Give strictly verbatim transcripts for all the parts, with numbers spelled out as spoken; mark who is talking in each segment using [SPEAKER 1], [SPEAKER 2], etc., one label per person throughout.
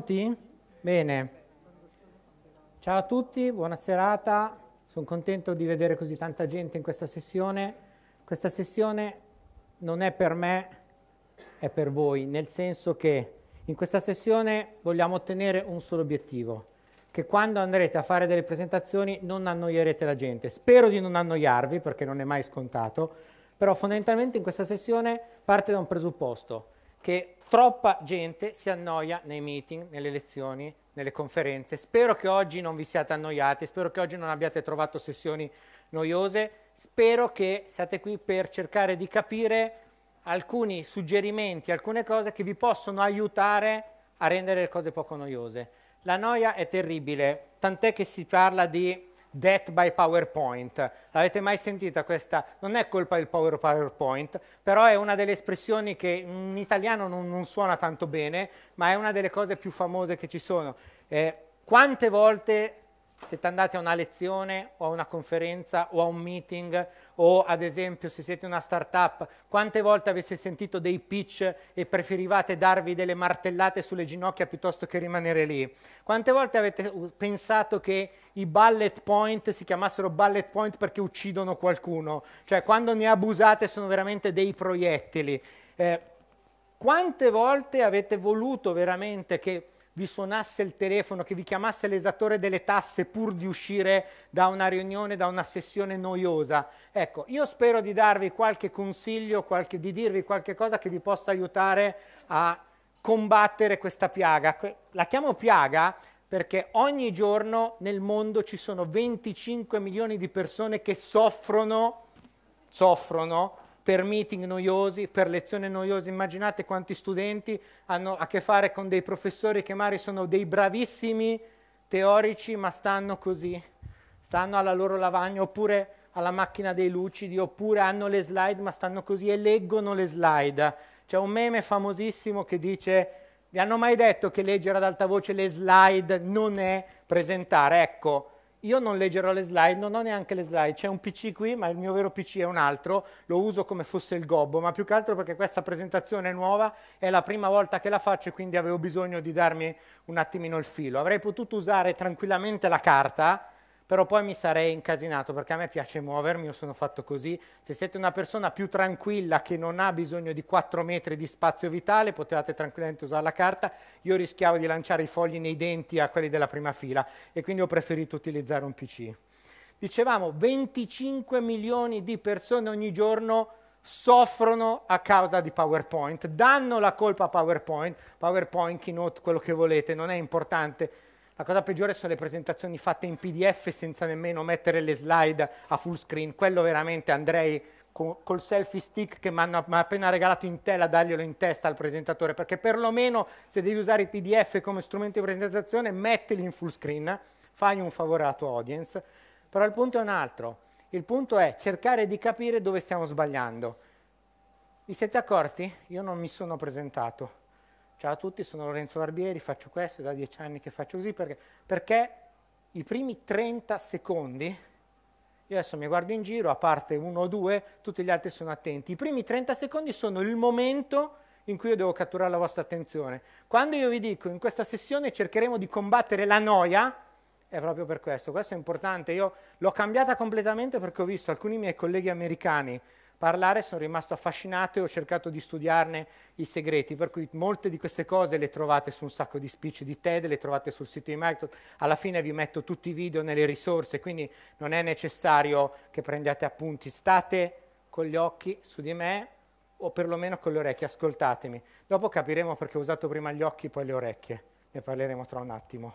[SPEAKER 1] Pronti? Bene. Ciao a tutti, buona serata. Sono contento di vedere così tanta gente in questa sessione. Questa sessione non è per me, è per voi, nel senso che in questa sessione vogliamo ottenere un solo obiettivo, che quando andrete a fare delle presentazioni non annoierete la gente. Spero di non annoiarvi, perché non è mai scontato, però fondamentalmente in questa sessione parte da un presupposto, che troppa gente si annoia nei meeting, nelle lezioni, nelle conferenze. Spero che oggi non vi siate annoiati, spero che oggi non abbiate trovato sessioni noiose, spero che siate qui per cercare di capire alcuni suggerimenti, alcune cose che vi possono aiutare a rendere le cose poco noiose. La noia è terribile, tant'è che si parla di death by PowerPoint. L'avete mai sentita questa? Non è colpa del power PowerPoint, però è una delle espressioni che in italiano non, non suona tanto bene, ma è una delle cose più famose che ci sono. Eh, quante volte siete andati a una lezione o a una conferenza o a un meeting o ad esempio se siete una startup, quante volte avete sentito dei pitch e preferivate darvi delle martellate sulle ginocchia piuttosto che rimanere lì? Quante volte avete pensato che i bullet point si chiamassero bullet point perché uccidono qualcuno? Cioè quando ne abusate sono veramente dei proiettili. Eh, quante volte avete voluto veramente che vi suonasse il telefono, che vi chiamasse l'esattore delle tasse pur di uscire da una riunione, da una sessione noiosa? Ecco, io spero di darvi qualche consiglio, qualche, di dirvi qualche cosa che vi possa aiutare a combattere questa piaga. La chiamo piaga perché ogni giorno nel mondo ci sono venticinque milioni di persone che soffrono, soffrono, per meeting noiosi, per lezioni noiose. Immaginate quanti studenti hanno a che fare con dei professori che magari sono dei bravissimi teorici, ma stanno così, stanno alla loro lavagna, oppure alla macchina dei lucidi, oppure hanno le slide, ma stanno così e leggono le slide. C'è un meme famosissimo che dice: vi hanno mai detto che leggere ad alta voce le slide non è presentare? Ecco, io non leggerò le slide, non ho neanche le slide, c'è un P C qui, ma il mio vero P C è un altro, lo uso come fosse il gobbo, ma più che altro perché questa presentazione è nuova, è la prima volta che la faccio e quindi avevo bisogno di darmi un attimino il filo. Avrei potuto usare tranquillamente la carta, però poi mi sarei incasinato, perché a me piace muovermi, io sono fatto così. Se siete una persona più tranquilla che non ha bisogno di quattro metri di spazio vitale, potevate tranquillamente usare la carta. Io rischiavo di lanciare i fogli nei denti a quelli della prima fila e quindi ho preferito utilizzare un P C. Dicevamo, venticinque milioni di persone ogni giorno soffrono a causa di PowerPoint, danno la colpa a PowerPoint, PowerPoint, Keynote, quello che volete, non è importante. La cosa peggiore sono le presentazioni fatte in P D F senza nemmeno mettere le slide a full screen. Quello veramente andrei con, col selfie stick che mi hanno appena regalato in tela a darglielo in testa al presentatore, perché perlomeno se devi usare i P D F come strumento di presentazione, mettili in full screen, fai un favore alla tua audience. Però il punto è un altro. Il punto è cercare di capire dove stiamo sbagliando. Vi siete accorti? Io non mi sono presentato. Ciao a tutti, sono Lorenzo Barbieri, faccio questo, è da dieci anni che faccio così, perché, perché i primi trenta secondi, io adesso mi guardo in giro, a parte uno o due, tutti gli altri sono attenti, i primi trenta secondi sono il momento in cui io devo catturare la vostra attenzione. Quando io vi dico, in questa sessione cercheremo di combattere la noia, è proprio per questo, questo è importante. Io l'ho cambiata completamente perché ho visto alcuni miei colleghi americani parlare, sono rimasto affascinato e ho cercato di studiarne i segreti, per cui molte di queste cose le trovate su un sacco di speech di TED, le trovate sul sito di Microsoft, alla fine vi metto tutti i video nelle risorse, quindi non è necessario che prendiate appunti, state con gli occhi su di me o perlomeno con le orecchie, ascoltatemi, dopo capiremo perché ho usato prima gli occhi poi le orecchie, ne parleremo tra un attimo.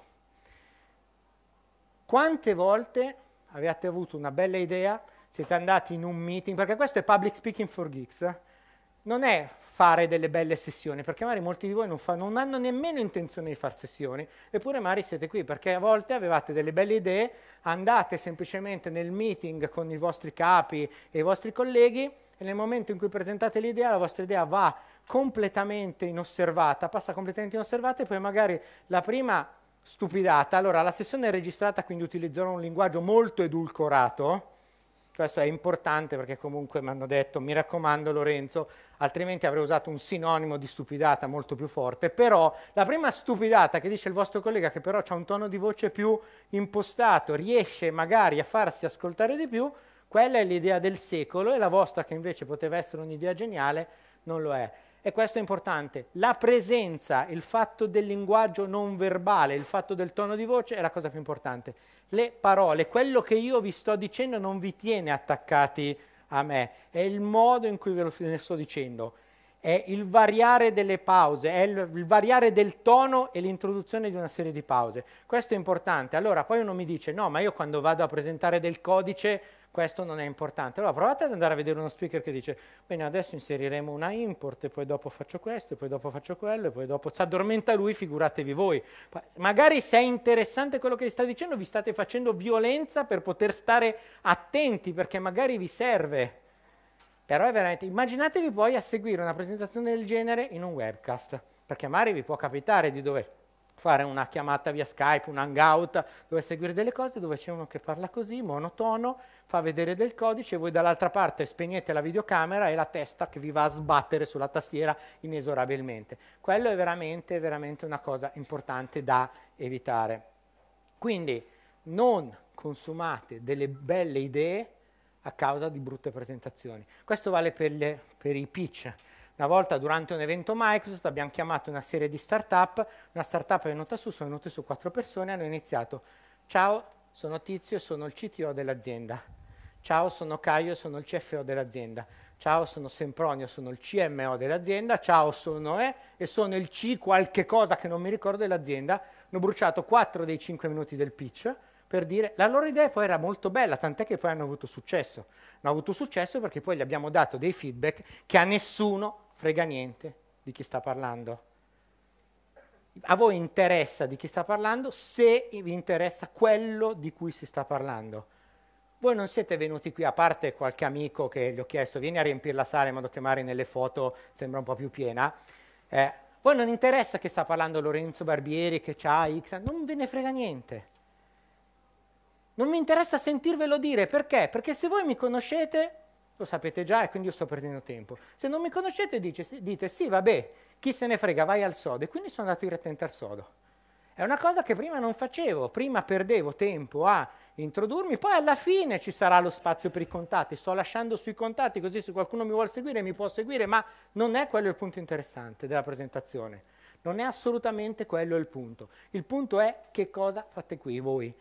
[SPEAKER 1] Quante volte avete avuto una bella idea, siete andati in un meeting, perché questo è Public Speaking for Geeks, eh? Non è fare delle belle sessioni, perché magari molti di voi non, fa, non hanno nemmeno intenzione di fare sessioni, eppure magari siete qui, perché a volte avevate delle belle idee, andate semplicemente nel meeting con i vostri capi e i vostri colleghi, e nel momento in cui presentate l'idea, la vostra idea va completamente inosservata, passa completamente inosservata, e poi magari la prima stupidata, allora la sessione è registrata, quindi utilizzerò un linguaggio molto edulcorato, Questo è importante perché comunque mi hanno detto, mi raccomando Lorenzo, altrimenti avrei usato un sinonimo di stupidata molto più forte, però la prima stupidata che dice il vostro collega, che però ha un tono di voce più impostato, riesce magari a farsi ascoltare di più, quella è l'idea del secolo, e la vostra, che invece poteva essere un'idea geniale, non lo è. E questo è importante. La presenza, il fatto del linguaggio non verbale, il fatto del tono di voce è la cosa più importante. Le parole, quello che io vi sto dicendo non vi tiene attaccati a me, è il modo in cui ve lo ne sto dicendo, è il variare delle pause, è il, il variare del tono e l'introduzione di una serie di pause. Questo è importante. Allora poi uno mi dice, no, ma io quando vado a presentare del codice questo non è importante. Allora provate ad andare a vedere uno speaker che dice, bene, adesso inseriremo una import, e poi dopo faccio questo, e poi dopo faccio quello, e poi dopo si addormenta lui, figuratevi voi. Magari se è interessante quello che vi sta dicendo, vi state facendo violenza per poter stare attenti, perché magari vi serve. Però è veramente, immaginatevi poi a seguire una presentazione del genere in un webcast, perché magari vi può capitare di dover fare una chiamata via Skype, un hangout, dove seguire delle cose, dove c'è uno che parla così, monotono, fa vedere del codice, e voi dall'altra parte spegnete la videocamera e la testa che vi va a sbattere sulla tastiera inesorabilmente. Quello è veramente, veramente una cosa importante da evitare. Quindi non consumate delle belle idee a causa di brutte presentazioni. Questo vale per, le, per i pitch. Una volta durante un evento Microsoft abbiamo chiamato una serie di start-up, una start-up è venuta su, sono venute su quattro persone, hanno iniziato, ciao, sono Tizio e sono il C T O dell'azienda, ciao, sono Caio e sono il C F O dell'azienda, ciao, sono Sempronio, sono il C M O dell'azienda, ciao, sono E e sono il C qualche cosa che non mi ricordo dell'azienda. Hanno bruciato quattro dei cinque minuti del pitch, per dire, la loro idea poi era molto bella, tant'è che poi hanno avuto successo. Hanno avuto successo perché poi gli abbiamo dato dei feedback che a nessuno frega niente di chi sta parlando. A voi interessa di chi sta parlando se vi interessa quello di cui si sta parlando. Voi non siete venuti qui, a parte qualche amico che gli ho chiesto, vieni a riempire la sala in modo che magari nelle foto sembra un po' più piena. Eh, voi non interessa che sta parlando Lorenzo Barbieri, che c'ha X, non ve ne frega niente. Non mi interessa sentirvelo dire, perché? Perché se voi mi conoscete, lo sapete già e quindi io sto perdendo tempo. Se non mi conoscete dice, dite sì, vabbè, chi se ne frega, vai al sodo. E quindi sono andato direttamente al sodo. È una cosa che prima non facevo, prima perdevo tempo a introdurmi, poi alla fine ci sarà lo spazio per i contatti. Sto lasciando sui contatti così se qualcuno mi vuole seguire mi può seguire, ma non è quello il punto interessante della presentazione. Non è assolutamente quello il punto. Il punto è che cosa fate qui voi.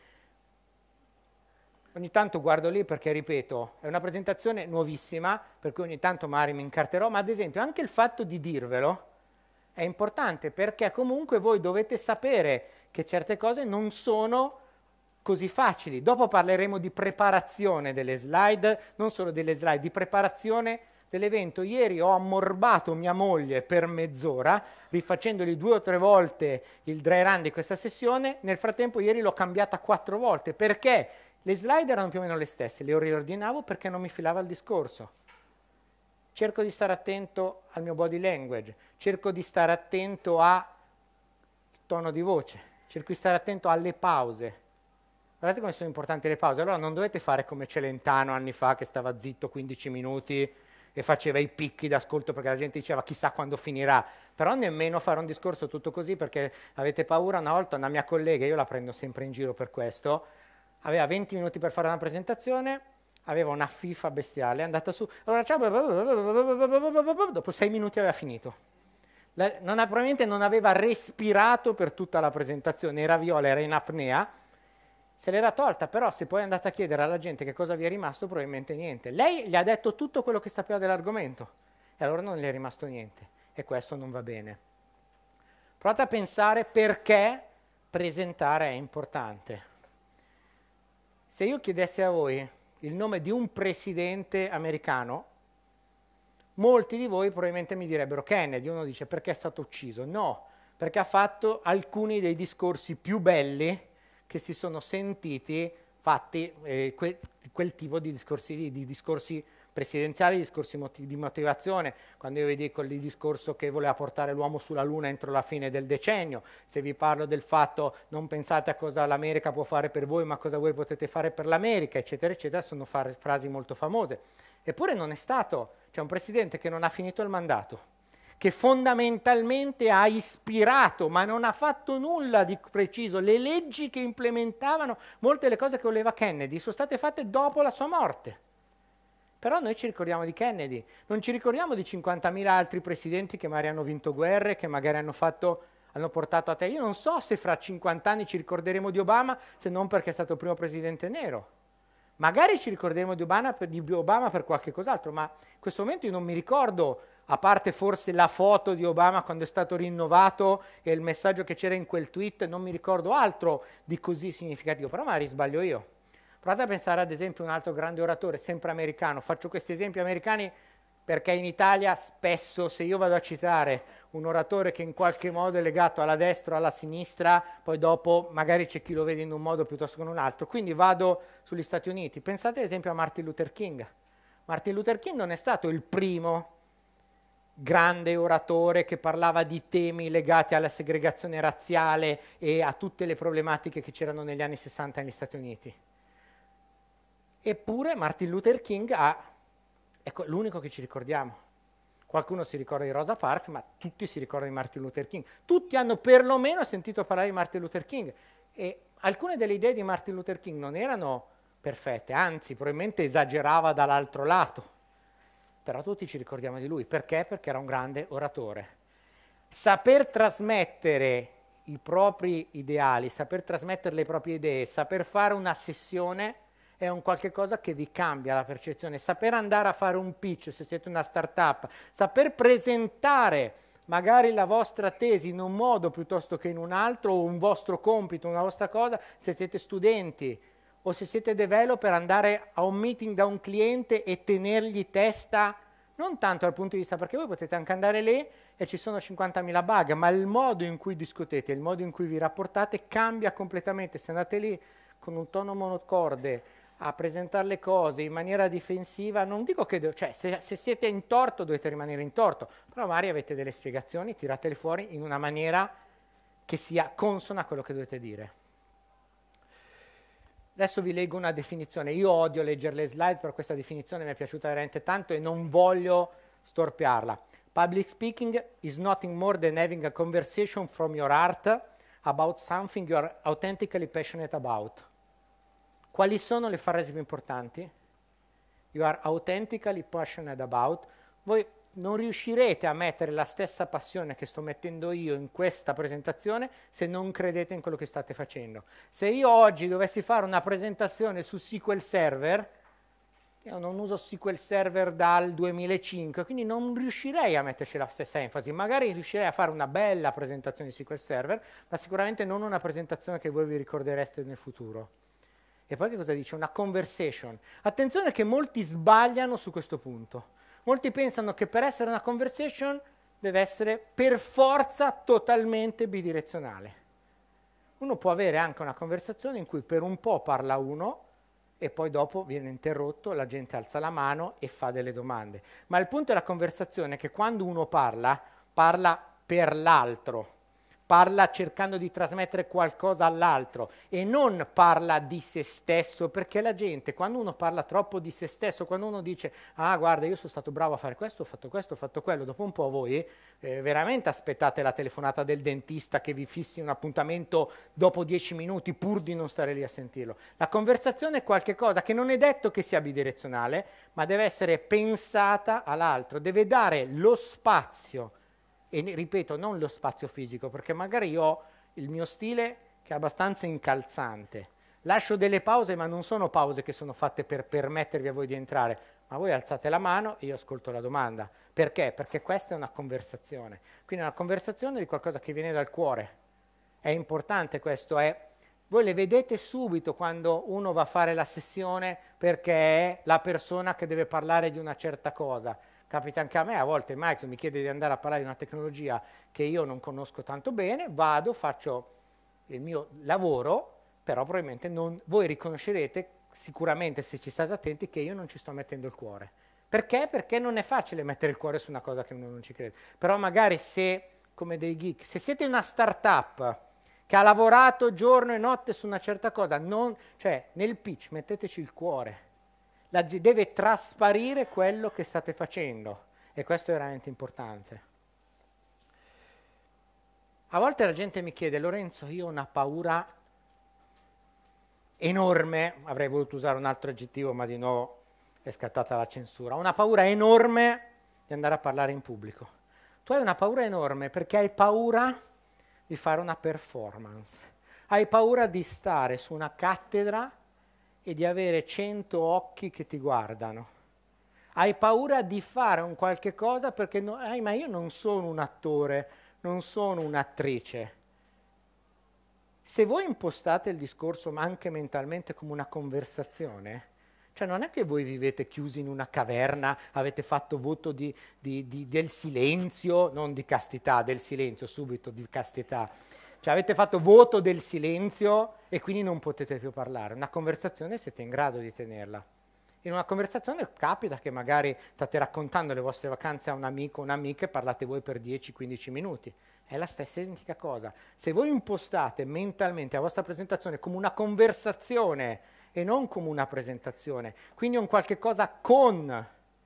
[SPEAKER 1] Ogni tanto guardo lì perché, ripeto, è una presentazione nuovissima, per cui ogni tanto magari mi incarterò, ma ad esempio anche il fatto di dirvelo è importante, perché comunque voi dovete sapere che certe cose non sono così facili. Dopo parleremo di preparazione delle slide, non solo delle slide, di preparazione dell'evento. Ieri ho ammorbato mia moglie per mezz'ora, rifacendogli due o tre volte il dry run di questa sessione. Nel frattempo ieri l'ho cambiata quattro volte, perché le slide erano più o meno le stesse, le riordinavo perché non mi filava il discorso. Cerco di stare attento al mio body language, cerco di stare attento al tono di voce, cerco di stare attento alle pause. Guardate come sono importanti le pause. Allora non dovete fare come Celentano anni fa, che stava zitto quindici minuti e faceva i picchi d'ascolto perché la gente diceva chissà quando finirà. Però nemmeno fare un discorso tutto così perché avete paura. Una volta una mia collega, io la prendo sempre in giro per questo, aveva venti minuti per fare una presentazione, aveva una fifa bestiale, è andata su, allora ciao, dopo sei minuti aveva finito. La, non ha, probabilmente non aveva respirato per tutta la presentazione, era viola, era in apnea, se l'era tolta, però se poi è andata a chiedere alla gente che cosa vi è rimasto, probabilmente niente. Lei gli ha detto tutto quello che sapeva dell'argomento, e allora non gli è rimasto niente, e questo non va bene. Provate a pensare perché presentare è importante. Se io chiedessi a voi il nome di un presidente americano, molti di voi probabilmente mi direbbero Kennedy. Uno dice perché è stato ucciso? No, perché ha fatto alcuni dei discorsi più belli che si sono sentiti fatti eh, que, quel tipo di discorsi lì, di discorsi presidenziali, discorsi moti- di motivazione. Quando io vi dico il discorso che voleva portare l'uomo sulla Luna entro la fine del decennio, se vi parlo del fatto non pensate a cosa l'America può fare per voi, ma cosa voi potete fare per l'America, eccetera, eccetera, sono far- frasi molto famose. Eppure non è stato, c'è un presidente che non ha finito il mandato, che fondamentalmente ha ispirato, ma non ha fatto nulla di preciso. Le leggi che implementavano molte delle cose che voleva Kennedy sono state fatte dopo la sua morte. Però noi ci ricordiamo di Kennedy, non ci ricordiamo di cinquantamila altri presidenti che magari hanno vinto guerre, che magari hanno, fatto, hanno portato a te. Io non so se fra cinquanta anni ci ricorderemo di Obama, se non perché è stato il primo presidente nero. Magari ci ricorderemo di Obama per, di Obama per qualche cos'altro, ma in questo momento io non mi ricordo, a parte forse la foto di Obama quando è stato rinnovato e il messaggio che c'era in quel tweet, non mi ricordo altro di così significativo, però magari sbaglio io. Provate a pensare ad esempio a un altro grande oratore, sempre americano. Faccio questi esempi americani perché in Italia spesso, se io vado a citare un oratore che in qualche modo è legato alla destra o alla sinistra, poi dopo magari c'è chi lo vede in un modo piuttosto che in un altro. Quindi vado sugli Stati Uniti. Pensate ad esempio a Martin Luther King. Martin Luther King non è stato il primo grande oratore che parlava di temi legati alla segregazione razziale e a tutte le problematiche che c'erano negli anni sessanta negli Stati Uniti. Eppure Martin Luther King ha, ecco, l'unico che ci ricordiamo. Qualcuno si ricorda di Rosa Parks, ma tutti si ricordano di Martin Luther King. Tutti hanno perlomeno sentito parlare di Martin Luther King. E alcune delle idee di Martin Luther King non erano perfette, anzi, probabilmente esagerava dall'altro lato. Però tutti ci ricordiamo di lui. Perché? Perché era un grande oratore. Saper trasmettere i propri ideali, saper trasmettere le proprie idee, saper fare una sessione è un qualche cosa che vi cambia la percezione. Saper andare a fare un pitch se siete una startup, saper presentare magari la vostra tesi in un modo piuttosto che in un altro, o un vostro compito, una vostra cosa, se siete studenti o se siete developer, andare a un meeting da un cliente e tenergli testa, non tanto dal punto di vista, perché voi potete anche andare lì e ci sono cinquantamila bug, ma il modo in cui discutete, il modo in cui vi rapportate cambia completamente. Se andate lì con un tono monocorde a presentare le cose in maniera difensiva, non dico che, de- cioè se, se siete in torto dovete rimanere in torto, però magari avete delle spiegazioni, tiratele fuori in una maniera che sia consona a quello che dovete dire. Adesso vi leggo una definizione. Io odio leggere le slide, però questa definizione mi è piaciuta veramente tanto e non voglio storpiarla. Public speaking is nothing more than having a conversation from your heart about something you are authentically passionate about. Quali sono le frasi più importanti? You are authentically passionate about. Voi non riuscirete a mettere la stessa passione che sto mettendo io in questa presentazione se non credete in quello che state facendo. Se io oggi dovessi fare una presentazione su S Q L Server, io non uso S Q L Server dal duemilacinque, quindi non riuscirei a metterci la stessa enfasi. Magari riuscirei a fare una bella presentazione di S Q L Server, ma sicuramente non una presentazione che voi vi ricordereste nel futuro. E poi che cosa dice? Una conversation. Attenzione che molti sbagliano su questo punto. Molti pensano che per essere una conversation deve essere per forza totalmente bidirezionale. Uno può avere anche una conversazione in cui per un po' parla uno e poi dopo viene interrotto, la gente alza la mano e fa delle domande. Ma il punto della conversazione è che quando uno parla, parla per l'altro. Parla cercando di trasmettere qualcosa all'altro e non parla di se stesso, perché la gente, quando uno parla troppo di se stesso, quando uno dice ah guarda io sono stato bravo a fare questo, ho fatto questo, ho fatto quello, dopo un po' voi eh, veramente aspettate la telefonata del dentista che vi fissi un appuntamento dopo dieci minuti pur di non stare lì a sentirlo. La conversazione è qualcosa che non è detto che sia bidirezionale, ma deve essere pensata all'altro, deve dare lo spazio. E ripeto, non lo spazio fisico, perché magari io ho il mio stile che è abbastanza incalzante. Lascio delle pause, ma non sono pause che sono fatte per permettervi a voi di entrare, ma voi alzate la mano e io ascolto la domanda. Perché? Perché questa è una conversazione. Quindi è una conversazione di qualcosa che viene dal cuore. È importante questo, è... Voi le vedete subito quando uno va a fare la sessione perché è la persona che deve parlare di una certa cosa. Capita anche a me, a volte Mike mi chiede di andare a parlare di una tecnologia che io non conosco tanto bene, vado, faccio il mio lavoro, però probabilmente non, voi riconoscerete sicuramente, se ci state attenti, che io non ci sto mettendo il cuore. Perché? Perché non è facile mettere il cuore su una cosa che uno non ci crede. Però magari se, come dei geek, se siete una startup che ha lavorato giorno e notte su una certa cosa, non, cioè nel pitch metteteci il cuore. La, deve trasparire quello che state facendo, e questo è veramente importante. A volte la gente mi chiede: Lorenzo, io ho una paura enorme, avrei voluto usare un altro aggettivo ma di nuovo è scattata la censura, ho una paura enorme di andare a parlare in pubblico. Tu hai una paura enorme perché hai paura di fare una performance, hai paura di stare su una cattedra e di avere cento occhi che ti guardano, hai paura di fare un qualche cosa perché no, eh, ma io non sono un attore, non sono un'attrice. Se voi impostate il discorso anche mentalmente come una conversazione, cioè non è che voi vivete chiusi in una caverna, avete fatto voto di, di, di, del silenzio, non di castità, del silenzio, subito di castità, cioè avete fatto voto del silenzio e quindi non potete più parlare. Una conversazione siete in grado di tenerla. In una conversazione capita che magari state raccontando le vostre vacanze a un amico o un'amica e parlate voi per dieci quindici minuti. È la stessa identica cosa. Se voi impostate mentalmente la vostra presentazione come una conversazione e non come una presentazione, quindi un qualche cosa con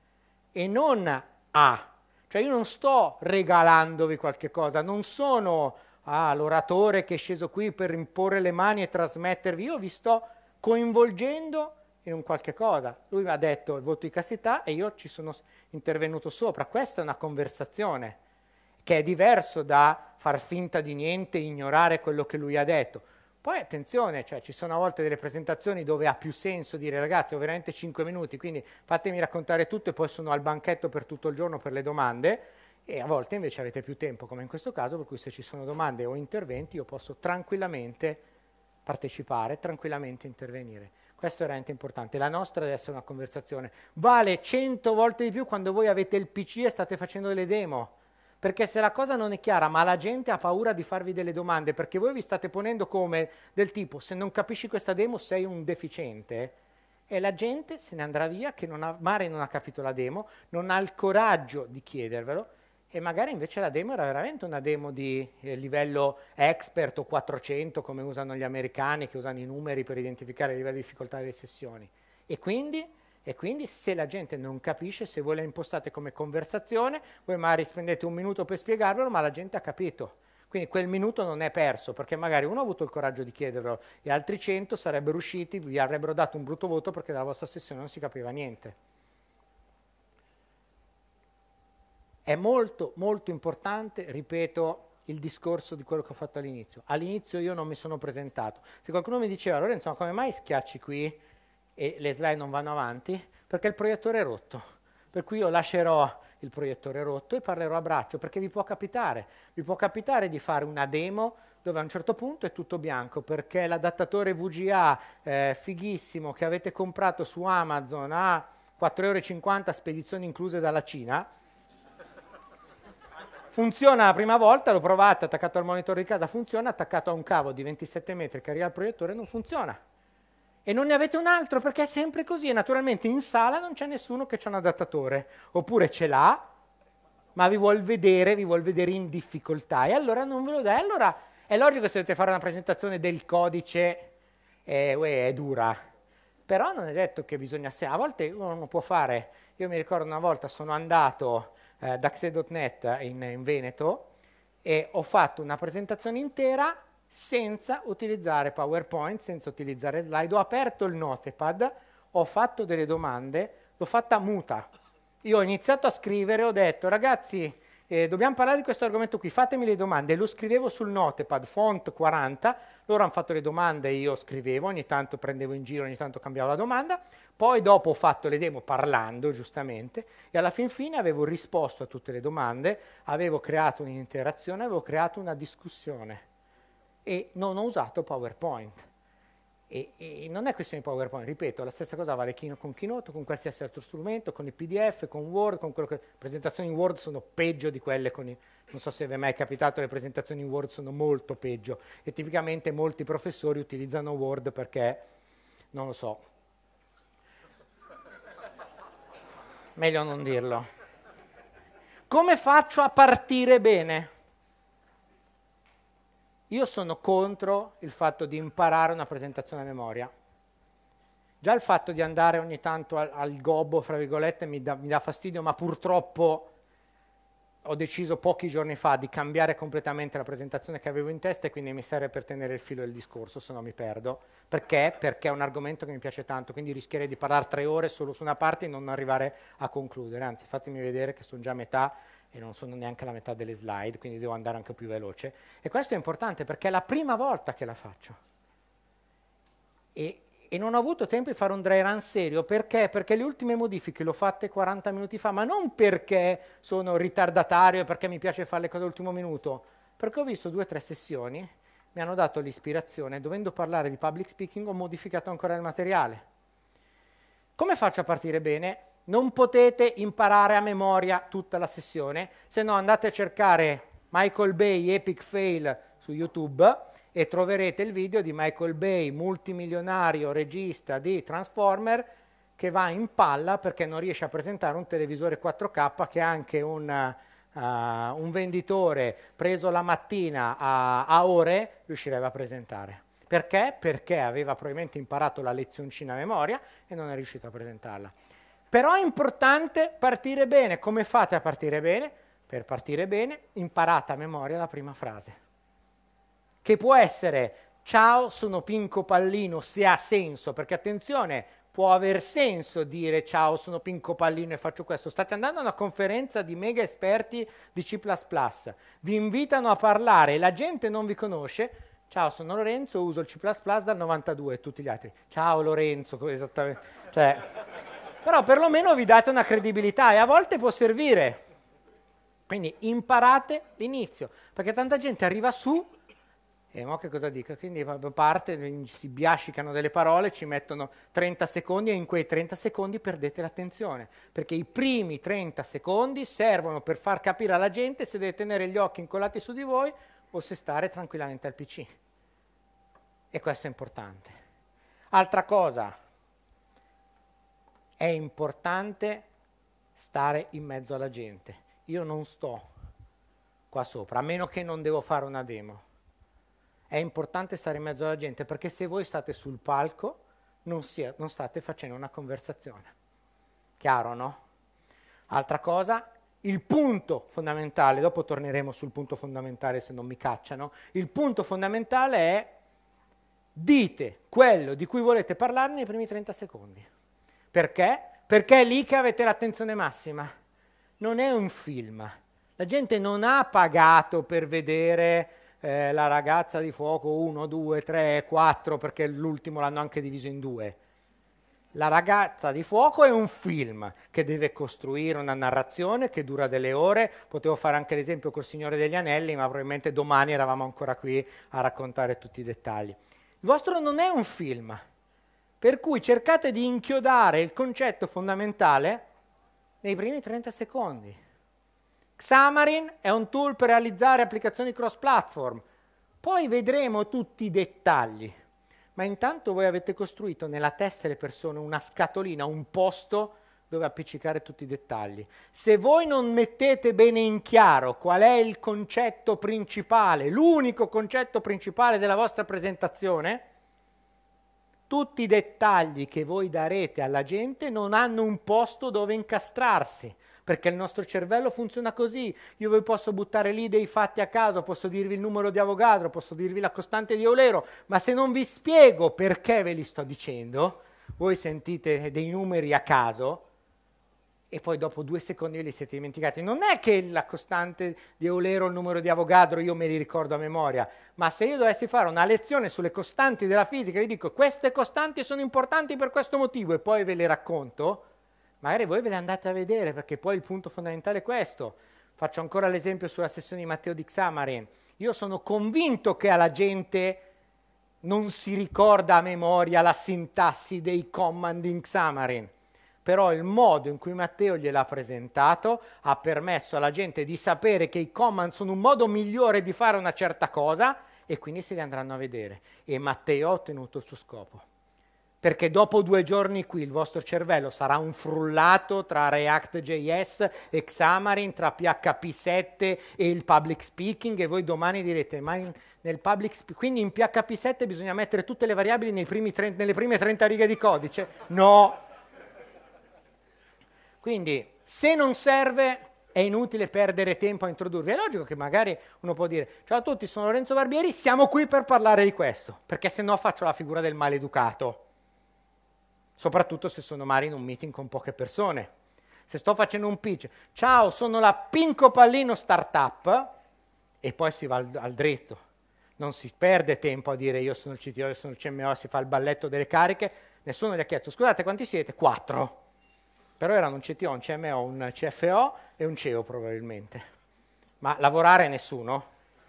[SPEAKER 1] e non a, cioè io non sto regalandovi qualche cosa, non sono ah, l'oratore che è sceso qui per imporre le mani e trasmettervi, io vi sto coinvolgendo in un qualche cosa. Lui mi ha detto il voto di castità e io ci sono intervenuto sopra. Questa è una conversazione che è diverso da far finta di niente, ignorare quello che lui ha detto. Poi attenzione, cioè, ci sono a volte delle presentazioni dove ha più senso dire ragazzi ho veramente cinque minuti, quindi fatemi raccontare tutto e poi sono al banchetto per tutto il giorno per le domande, e a volte invece avete più tempo, come in questo caso, per cui se ci sono domande o interventi io posso tranquillamente partecipare, tranquillamente intervenire. Questo è veramente importante. La nostra deve essere una conversazione. Vale cento volte di più quando voi avete il P C e state facendo delle demo. Perché se la cosa non è chiara, ma la gente ha paura di farvi delle domande, perché voi vi state ponendo come del tipo, se non capisci questa demo sei un deficiente, e la gente se ne andrà via che non ha, magari non ha capito la demo, non ha il coraggio di chiedervelo, e magari invece la demo era veramente una demo di eh, livello expert o quattrocento, come usano gli americani, che usano i numeri per identificare il livello di difficoltà delle sessioni. E quindi... E quindi se la gente non capisce, se voi la impostate come conversazione, voi magari spendete un minuto per spiegarvelo, ma la gente ha capito. Quindi quel minuto non è perso, perché magari uno ha avuto il coraggio di chiederlo, e altri cento sarebbero usciti, vi avrebbero dato un brutto voto perché dalla vostra sessione non si capiva niente. È molto, molto importante, ripeto, il discorso di quello che ho fatto all'inizio. All'inizio io non mi sono presentato. Se qualcuno mi diceva, Lorenzo, ma come mai schiacci qui e le slide non vanno avanti? Perché il proiettore è rotto, per cui io lascerò il proiettore rotto e parlerò a braccio, perché vi può capitare, vi può capitare di fare una demo dove a un certo punto è tutto bianco, perché l'adattatore V G A eh, fighissimo che avete comprato su Amazon a quattro euro e cinquanta spedizioni incluse dalla Cina, funziona la prima volta, l'ho provato, attaccato al monitor di casa, funziona, attaccato a un cavo di ventisette metri che arriva al proiettore non funziona. E non ne avete un altro perché è sempre così, e naturalmente in sala non c'è nessuno che c'ha un adattatore, oppure ce l'ha, ma vi vuol vedere, vi vuol vedere in difficoltà, e allora non ve lo dà. Allora è logico che se dovete fare una presentazione del codice, eh, uè, è dura, però non è detto che bisogna, a volte uno non può fare, io mi ricordo una volta sono andato eh, da Xe punto net in, in Veneto e ho fatto una presentazione intera senza utilizzare PowerPoint, senza utilizzare slide, ho aperto il notepad, ho fatto delle domande, l'ho fatta muta. Io ho iniziato a scrivere, ho detto ragazzi eh, dobbiamo parlare di questo argomento qui, fatemi le domande, lo scrivevo sul notepad, font quaranta, loro hanno fatto le domande, io scrivevo, ogni tanto prendevo in giro, ogni tanto cambiavo la domanda, poi dopo ho fatto le demo parlando giustamente e alla fin fine avevo risposto a tutte le domande, avevo creato un'interazione, avevo creato una discussione. E non ho usato PowerPoint. E, e non è questione di PowerPoint, ripeto, la stessa cosa vale con Keynote, con qualsiasi altro strumento, con i P D F, con Word, con quello che... presentazioni in Word sono peggio di quelle con i... non so se vi è mai capitato, le presentazioni in Word sono molto peggio e tipicamente molti professori utilizzano Word perché, non lo so, meglio non dirlo. Come faccio a partire bene? Io sono contro il fatto di imparare una presentazione a memoria. Già il fatto di andare ogni tanto al, al gobbo, fra virgolette, mi dà, mi dà fastidio, ma purtroppo ho deciso pochi giorni fa di cambiare completamente la presentazione che avevo in testa e quindi mi serve per tenere il filo del discorso, se no mi perdo. Perché? Perché è un argomento che mi piace tanto, quindi rischierei di parlare tre ore solo su una parte e non arrivare a concludere. Anzi, fatemi vedere che sono già a metà e non sono neanche alla metà delle slide, quindi devo andare anche più veloce. E questo è importante perché è la prima volta che la faccio. E, e non ho avuto tempo di fare un dry run serio, perché? Perché le ultime modifiche le ho fatte quaranta minuti fa, ma non perché sono ritardatario e perché mi piace fare le cose all'ultimo minuto, perché ho visto due o tre sessioni, mi hanno dato l'ispirazione, dovendo parlare di public speaking ho modificato ancora il materiale. Come faccio a partire bene? Non potete imparare a memoria tutta la sessione, se no andate a cercare Michael Bay Epic Fail su YouTube e troverete il video di Michael Bay, multimilionario regista di Transformer, che va in palla perché non riesce a presentare un televisore quattro K che anche un, uh, un venditore preso la mattina a, a ore riuscirebbe a presentare. Perché? Perché aveva probabilmente imparato la lezioncina a memoria e non è riuscito a presentarla. Però è importante partire bene. Come fate a partire bene? Per partire bene imparate a memoria la prima frase, che può essere ciao sono Pinco Pallino, se ha senso, perché attenzione, può aver senso dire ciao sono Pinco Pallino e faccio questo. State andando a una conferenza di mega esperti di C plus plus, vi invitano a parlare e la gente non vi conosce. Ciao, sono Lorenzo, uso il C plus plus dal novantadue e tutti gli altri. Ciao Lorenzo, esattamente. Cioè, però perlomeno vi date una credibilità e a volte può servire. Quindi imparate l'inizio, perché tanta gente arriva su e mo che cosa dico? Quindi parte, si biascicano delle parole, ci mettono trenta secondi e in quei trenta secondi perdete l'attenzione, perché i primi trenta secondi servono per far capire alla gente se deve tenere gli occhi incollati su di voi o se stare tranquillamente al P C. E questo è importante. Altra cosa, è importante stare in mezzo alla gente. Io non sto qua sopra, a meno che non devo fare una demo. È importante stare in mezzo alla gente perché se voi state sul palco non, si, non state facendo una conversazione. Chiaro, no? Altra cosa, il punto fondamentale, dopo torneremo sul punto fondamentale se non mi cacciano, il punto fondamentale è dite quello di cui volete parlare nei primi trenta secondi. Perché? Perché è lì che avete l'attenzione massima. Non è un film. La gente non ha pagato per vedere eh, la ragazza di fuoco uno, due, tre, quattro, perché l'ultimo l'hanno anche diviso in due. La ragazza di fuoco è un film che deve costruire una narrazione che dura delle ore. Potevo fare anche l'esempio col Signore degli Anelli, ma probabilmente domani eravamo ancora qui a raccontare tutti i dettagli. Il vostro non è un film, per cui cercate di inchiodare il concetto fondamentale nei primi trenta secondi. Xamarin è un tool per realizzare applicazioni cross-platform. Poi vedremo tutti i dettagli. Ma intanto voi avete costruito nella testa delle persone una scatolina, un posto dove appiccicare tutti i dettagli. Se voi non mettete bene in chiaro qual è il concetto principale, l'unico concetto principale della vostra presentazione, tutti i dettagli che voi darete alla gente non hanno un posto dove incastrarsi, perché il nostro cervello funziona così. Io vi posso buttare lì dei fatti a caso, posso dirvi il numero di Avogadro, posso dirvi la costante di Eulero, ma se non vi spiego perché ve li sto dicendo, voi sentite dei numeri a caso e poi dopo due secondi ve li siete dimenticati. Non è che la costante di Eulero, il numero di Avogadro, io me li ricordo a memoria, ma se io dovessi fare una lezione sulle costanti della fisica, vi dico queste costanti sono importanti per questo motivo e poi ve le racconto, magari voi ve le andate a vedere, perché poi il punto fondamentale è questo. Faccio ancora l'esempio sulla sessione di Matteo di Xamarin. Io sono convinto che alla gente non si ricorda a memoria la sintassi dei command in Xamarin, però il modo in cui Matteo gliel'ha presentato ha permesso alla gente di sapere che i command sono un modo migliore di fare una certa cosa e quindi se li andranno a vedere. E Matteo ha ottenuto il suo scopo. Perché dopo due giorni qui il vostro cervello sarà un frullato tra React.js e Xamarin, tra P H P sette e il public speaking, e voi domani direte, ma in, nel public spe- quindi in P H P sette bisogna mettere tutte le variabili nei primi trenta, nelle prime trenta righe di codice? No! Quindi, se non serve, è inutile perdere tempo a introdurvi. È logico che magari uno può dire, ciao a tutti, sono Lorenzo Barbieri, siamo qui per parlare di questo, perché se no faccio la figura del maleducato. Soprattutto se sono magari in un meeting con poche persone. Se sto facendo un pitch, ciao, sono la Pinco Pallino Startup, e poi si va al, al dritto. Non si perde tempo a dire io sono il C T O, io sono il C M O, si fa il balletto delle cariche. Nessuno gli ha chiesto, scusate, quanti siete? Quattro. Però erano un C T O, un C M O, un C F O e un C E O probabilmente. Ma lavorare nessuno.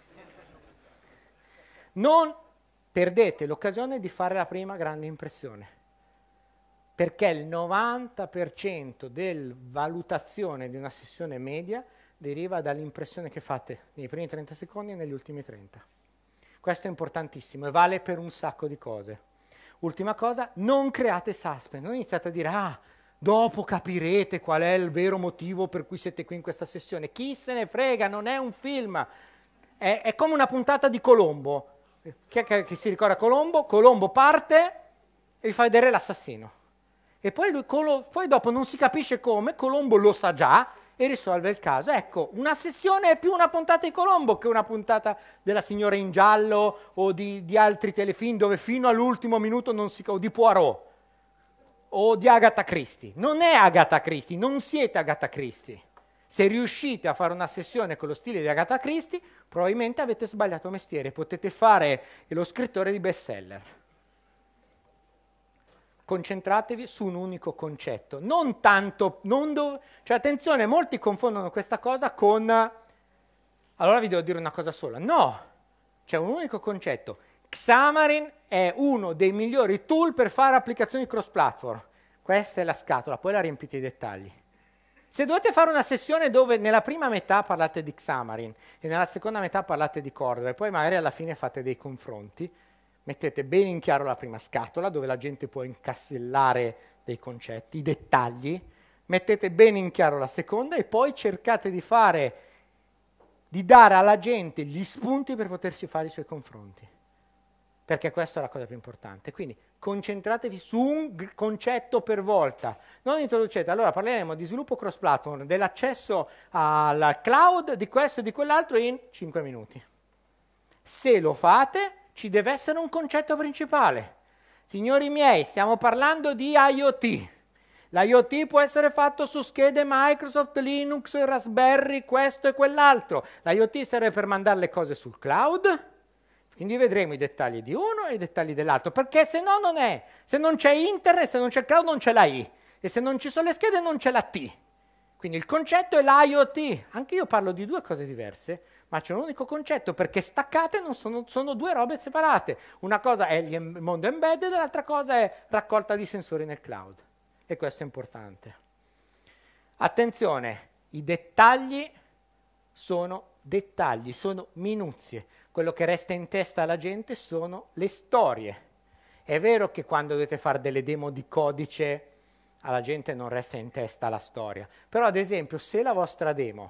[SPEAKER 1] Non perdete l'occasione di fare la prima grande impressione. Perché il novanta per cento della valutazione di una sessione media deriva dall'impressione che fate nei primi trenta secondi e negli ultimi trenta. Questo è importantissimo e vale per un sacco di cose. Ultima cosa, non create suspense, non iniziate a dire ah, dopo capirete qual è il vero motivo per cui siete qui in questa sessione. Chi se ne frega, non è un film, è, è come una puntata di Colombo. Chi è che, che si ricorda Colombo? Colombo parte e vi fa vedere l'assassino. E poi, lui, Colo- poi dopo non si capisce come, Colombo lo sa già e risolve il caso. Ecco, una sessione è più una puntata di Colombo che una puntata della Signora in giallo o di, di altri telefilm dove fino all'ultimo minuto non si o di Poirot o di Agatha Christie. Non è Agatha Christie, non siete Agatha Christie. Se riuscite a fare una sessione con lo stile di Agatha Christie, probabilmente avete sbagliato mestiere, potete fare lo scrittore di bestseller. Concentratevi su un unico concetto, non tanto, non dov- cioè attenzione, molti confondono questa cosa con, allora vi devo dire una cosa sola, no, c'è un unico concetto, Xamarin è uno dei migliori tool per fare applicazioni cross-platform, questa è la scatola, poi la riempite i dettagli. Se dovete fare una sessione dove nella prima metà parlate di Xamarin e nella seconda metà parlate di Cordova e poi magari alla fine fate dei confronti, mettete bene in chiaro la prima scatola, dove la gente può incastellare dei concetti, i dettagli, mettete bene in chiaro la seconda e poi cercate di fare, di dare alla gente gli spunti per potersi fare i suoi confronti. Perché questa è la cosa più importante. Quindi concentratevi su un g- concetto per volta. Non introducete, allora parleremo di sviluppo cross-platform, dell'accesso al cloud, di questo e di quell'altro in cinque minuti. Se lo fate, ci deve essere un concetto principale. Signori miei, stiamo parlando di IoT. L'IoT può essere fatto su schede Microsoft, Linux, Raspberry, questo e quell'altro. L'IoT serve per mandare le cose sul cloud, quindi vedremo i dettagli di uno e i dettagli dell'altro, perché se no non è. Se non c'è internet, se non c'è il cloud non c'è la I, e se non ci sono le schede non c'è la T. Quindi il concetto è l'IoT. Anche io parlo di due cose diverse, ma c'è un unico concetto, perché staccate non sono, sono due robe separate. Una cosa è il mondo embedded, l'altra cosa è raccolta di sensori nel cloud. E questo è importante. Attenzione, i dettagli sono dettagli, sono minuzie. Quello che resta in testa alla gente sono le storie. È vero che quando dovete fare delle demo di codice alla gente non resta in testa la storia, però ad esempio se la vostra demo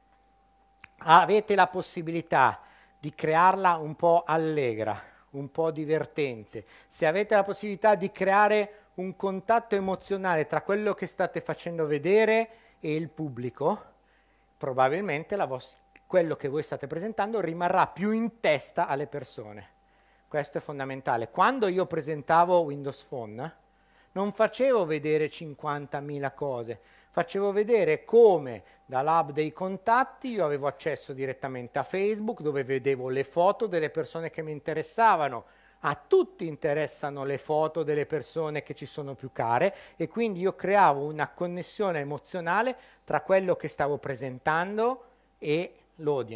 [SPEAKER 1] avete la possibilità di crearla un po' allegra, un po' divertente, se avete la possibilità di creare un contatto emozionale tra quello che state facendo vedere e il pubblico, probabilmente la vos- quello che voi state presentando rimarrà più in testa alle persone. Questo è fondamentale. Quando io presentavo Windows Phone, non facevo vedere cinquantamila cose, facevo vedere come dall'hub dei contatti io avevo accesso direttamente a Facebook, dove vedevo le foto delle persone che mi interessavano. A tutti interessano le foto delle persone che ci sono più care e quindi io creavo una connessione emozionale tra quello che stavo presentando e l'audience.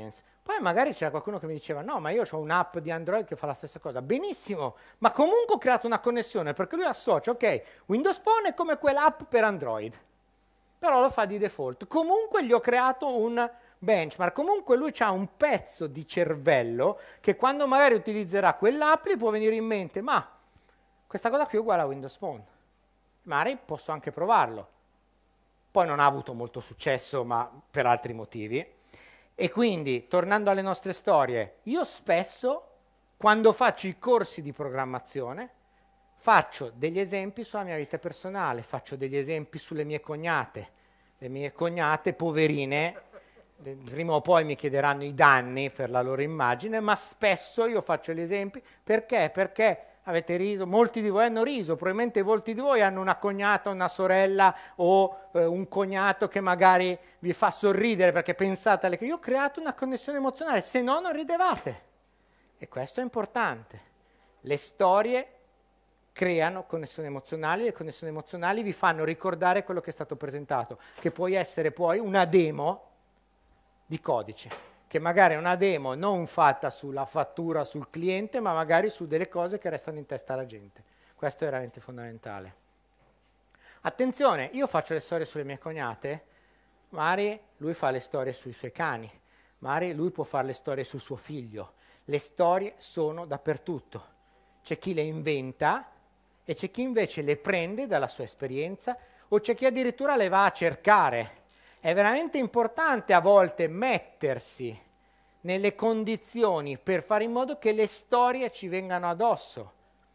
[SPEAKER 1] Poi magari c'era qualcuno che mi diceva no, ma io ho un'app di Android che fa la stessa cosa. Benissimo, ma comunque ho creato una connessione perché lui associa, ok, Windows Phone è come quell'app per Android, però lo fa di default. Comunque gli ho creato un benchmark, comunque lui ha un pezzo di cervello che quando magari utilizzerà quell'app gli può venire in mente, ma questa cosa qui è uguale a Windows Phone, magari posso anche provarlo. Poi non ha avuto molto successo, ma per altri motivi. E quindi, tornando alle nostre storie, io spesso, quando faccio i corsi di programmazione, faccio degli esempi sulla mia vita personale, faccio degli esempi sulle mie cognate. Le mie cognate, poverine, prima o poi mi chiederanno i danni per la loro immagine, ma spesso io faccio gli esempi. Perché? Perché avete riso, molti di voi hanno riso, probabilmente molti di voi hanno una cognata, una sorella o eh, un cognato che magari vi fa sorridere perché pensate che io ho creato una connessione emozionale, se no non ridevate. E questo è importante. Le storie creano connessioni emozionali, le connessioni emozionali vi fanno ricordare quello che è stato presentato, che può essere poi una demo di codice, che magari è una demo non fatta sulla fattura, sul cliente, ma magari su delle cose che restano in testa alla gente. Questo è veramente fondamentale. Attenzione, io faccio le storie sulle mie cognate, magari lui fa le storie sui suoi cani, magari lui può fare le storie sul suo figlio. Le storie sono dappertutto. C'è chi le inventa e c'è chi invece le prende dalla sua esperienza o c'è chi addirittura le va a cercare. È veramente importante a volte mettersi nelle condizioni per fare in modo che le storie ci vengano addosso.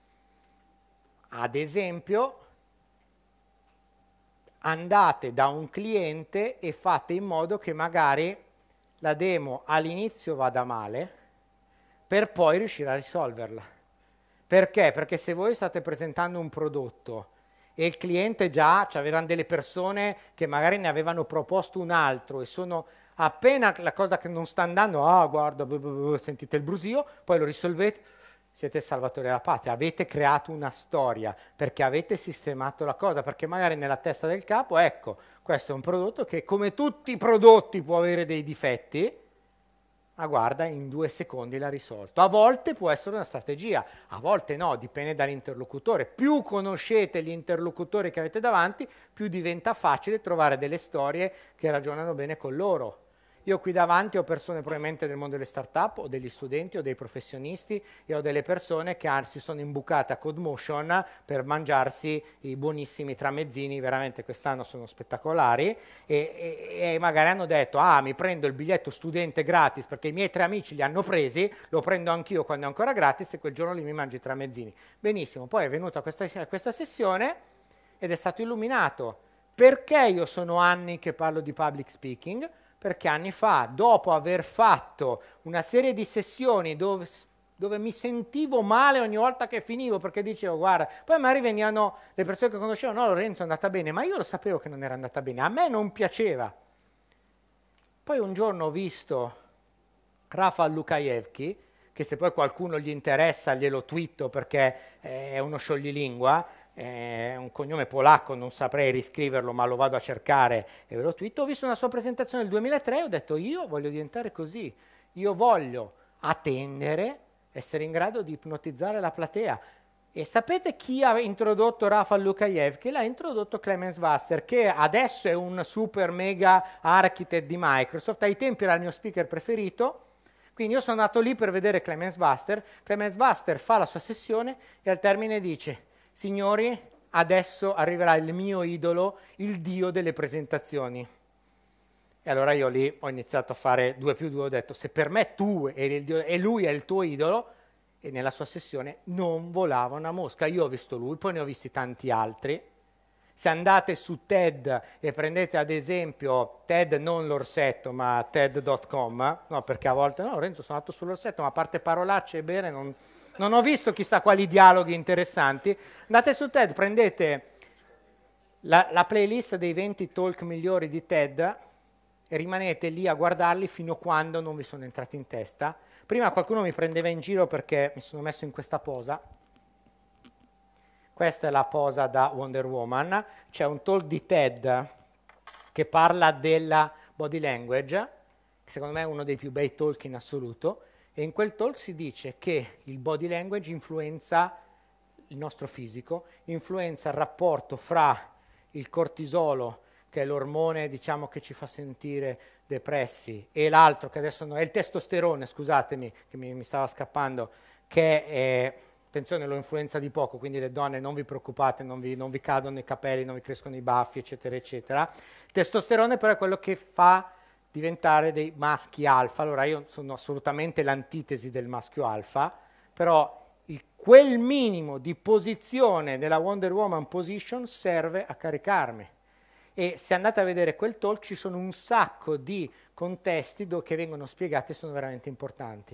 [SPEAKER 1] Ad esempio, andate da un cliente e fate in modo che magari la demo all'inizio vada male per poi riuscire a risolverla. Perché? Perché se voi state presentando un prodotto e il cliente già, c'avevano delle persone che magari ne avevano proposto un altro e sono appena la cosa che non sta andando, ah guarda, blah, blah, blah, sentite il brusio, poi lo risolvete, siete salvatori della patria, avete creato una storia, perché avete sistemato la cosa, perché magari nella testa del capo, ecco, questo è un prodotto che come tutti i prodotti può avere dei difetti, ma guarda, in due secondi l'ha risolto. A volte può essere una strategia, a volte no, dipende dall'interlocutore. Più conoscete gli interlocutori che avete davanti, più diventa facile trovare delle storie che ragionano bene con loro. Io qui davanti ho persone probabilmente del mondo delle start-up, o degli studenti, o dei professionisti, e ho delle persone che ah, si sono imbucate a Codemotion per mangiarsi i buonissimi tramezzini, veramente quest'anno sono spettacolari, e, e, e magari hanno detto, ah, mi prendo il biglietto studente gratis perché i miei tre amici li hanno presi, lo prendo anch'io quando è ancora gratis e quel giorno lì mi mangio i tramezzini. Benissimo, poi è venuto a questa, a questa sessione ed è stato illuminato. Perché io sono anni che parlo di public speaking? Perché anni fa, dopo aver fatto una serie di sessioni dove, dove mi sentivo male ogni volta che finivo, perché dicevo, guarda, poi magari venivano le persone che conoscevo, no Lorenzo è andata bene, ma io lo sapevo che non era andata bene, a me non piaceva. Poi un giorno ho visto Rafał Lukajewski, che se poi qualcuno gli interessa glielo twitto perché è uno scioglilingua, è un cognome polacco, non saprei riscriverlo, ma lo vado a cercare e ve lo twitto. Ho visto una sua presentazione nel duemilatré e ho detto io voglio diventare così, io voglio attendere, essere in grado di ipnotizzare la platea. E sapete chi ha introdotto Rafał Lukajewski? L'ha introdotto Clemens Waster, che adesso è un super mega architect di Microsoft, ai tempi era il mio speaker preferito. Quindi io sono andato lì per vedere Clemens Waster, Clemens Waster fa la sua sessione e al termine dice: signori, adesso arriverà il mio idolo, il dio delle presentazioni. E allora io lì ho iniziato a fare due più due, ho detto, se per me tu eri il dio e lui è il tuo idolo, e nella sua sessione non volava una mosca. Io ho visto lui, poi ne ho visti tanti altri. Se andate su TED e prendete ad esempio TED, non l'orsetto, ma TED punto com, no, perché a volte, no, Lorenzo, sono andato sull'orsetto, ma a parte parolacce e bene, non... Non ho visto chissà quali dialoghi interessanti. Andate su TED, prendete la, la playlist dei venti talk migliori di TED e rimanete lì a guardarli fino a quando non vi sono entrati in testa. Prima qualcuno mi prendeva in giro perché mi sono messo in questa posa. Questa è la posa da Wonder Woman. C'è un talk di TED che parla della body language, che secondo me è uno dei più bei talk in assoluto, e in quel talk si dice che il body language influenza il nostro fisico, influenza il rapporto fra il cortisolo, che è l'ormone, diciamo, che ci fa sentire depressi, e l'altro, che adesso no, è il testosterone, scusatemi, che mi, mi stava scappando, che è, attenzione, lo influenza di poco, quindi le donne non vi preoccupate, non vi, non vi cadono i capelli, non vi crescono i baffi, eccetera, eccetera. Il testosterone però è quello che fa diventare dei maschi alfa. Allora io sono assolutamente l'antitesi del maschio alfa, però il, quel minimo di posizione nella Wonder Woman position serve a caricarmi. E se andate a vedere quel talk ci sono un sacco di contesti do- che vengono spiegati e sono veramente importanti.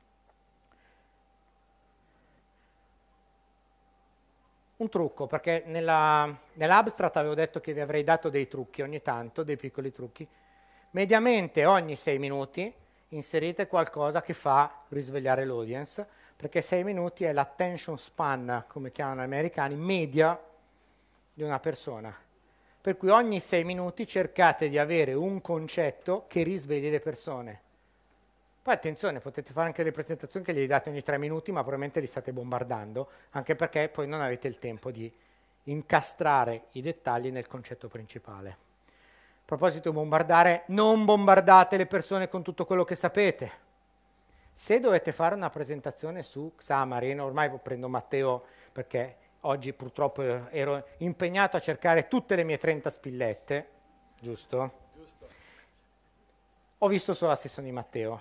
[SPEAKER 1] Un trucco, perché nella, nell'abstract avevo detto che vi avrei dato dei trucchi ogni tanto, dei piccoli trucchi. Mediamente ogni sei minuti inserite qualcosa che fa risvegliare l'audience, perché sei minuti è l'attention span, come chiamano gli americani, media di una persona. Per cui ogni sei minuti cercate di avere un concetto che risvegli le persone. Poi attenzione, potete fare anche le presentazioni che gli date ogni tre minuti, ma probabilmente li state bombardando, anche perché poi non avete il tempo di incastrare i dettagli nel concetto principale. A proposito di bombardare, non bombardate le persone con tutto quello che sapete. Se dovete fare una presentazione su Xamarin, ormai prendo Matteo perché oggi purtroppo ero impegnato a cercare tutte le mie trenta spillette, giusto? Giusto. Ho visto solo la sessione di Matteo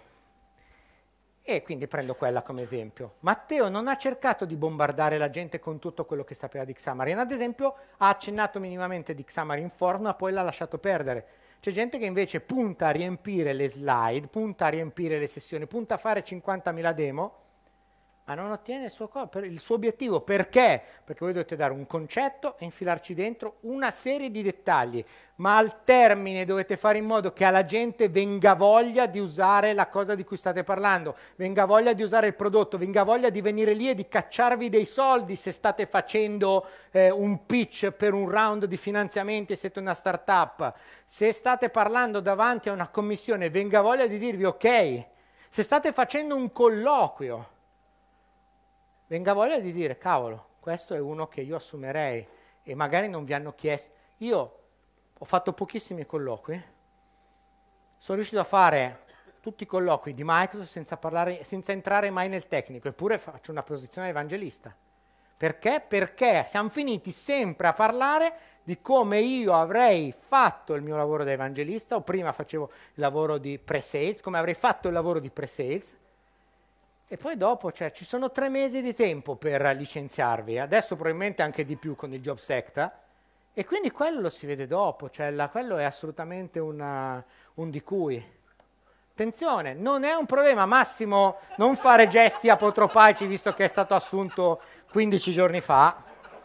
[SPEAKER 1] e quindi prendo quella come esempio. Matteo non ha cercato di bombardare la gente con tutto quello che sapeva di Xamarin, ad esempio ha accennato minimamente di Xamarin Form, ma poi l'ha lasciato perdere. C'è gente che invece punta a riempire le slide, punta a riempire le sessioni, punta a fare cinquantamila demo, ma non ottiene il suo, co- per il suo obiettivo. Perché? Perché voi dovete dare un concetto e infilarci dentro una serie di dettagli, ma al termine dovete fare in modo che alla gente venga voglia di usare la cosa di cui state parlando, venga voglia di usare il prodotto, venga voglia di venire lì e di cacciarvi dei soldi se state facendo eh, un pitch per un round di finanziamenti e siete una startup. Se state parlando davanti a una commissione, venga voglia di dirvi ok. Se state facendo un colloquio, venga voglia di dire, cavolo, questo è uno che io assumerei, e magari non vi hanno chiesto. Io ho fatto pochissimi colloqui, sono riuscito a fare tutti i colloqui di Microsoft senza, parlare, senza entrare mai nel tecnico, eppure faccio una posizione evangelista. Perché? Perché siamo finiti sempre a parlare di come io avrei fatto il mio lavoro da evangelista, o prima facevo il lavoro di pre-sales, come avrei fatto il lavoro di pre-sales, e poi dopo, cioè, ci sono tre mesi di tempo per licenziarvi, adesso probabilmente anche di più con il Jobs Act, e quindi quello lo si vede dopo, cioè la, quello è assolutamente una, un di cui. Attenzione, non è un problema, Massimo, non fare gesti apotropaici visto che è stato assunto quindici giorni fa.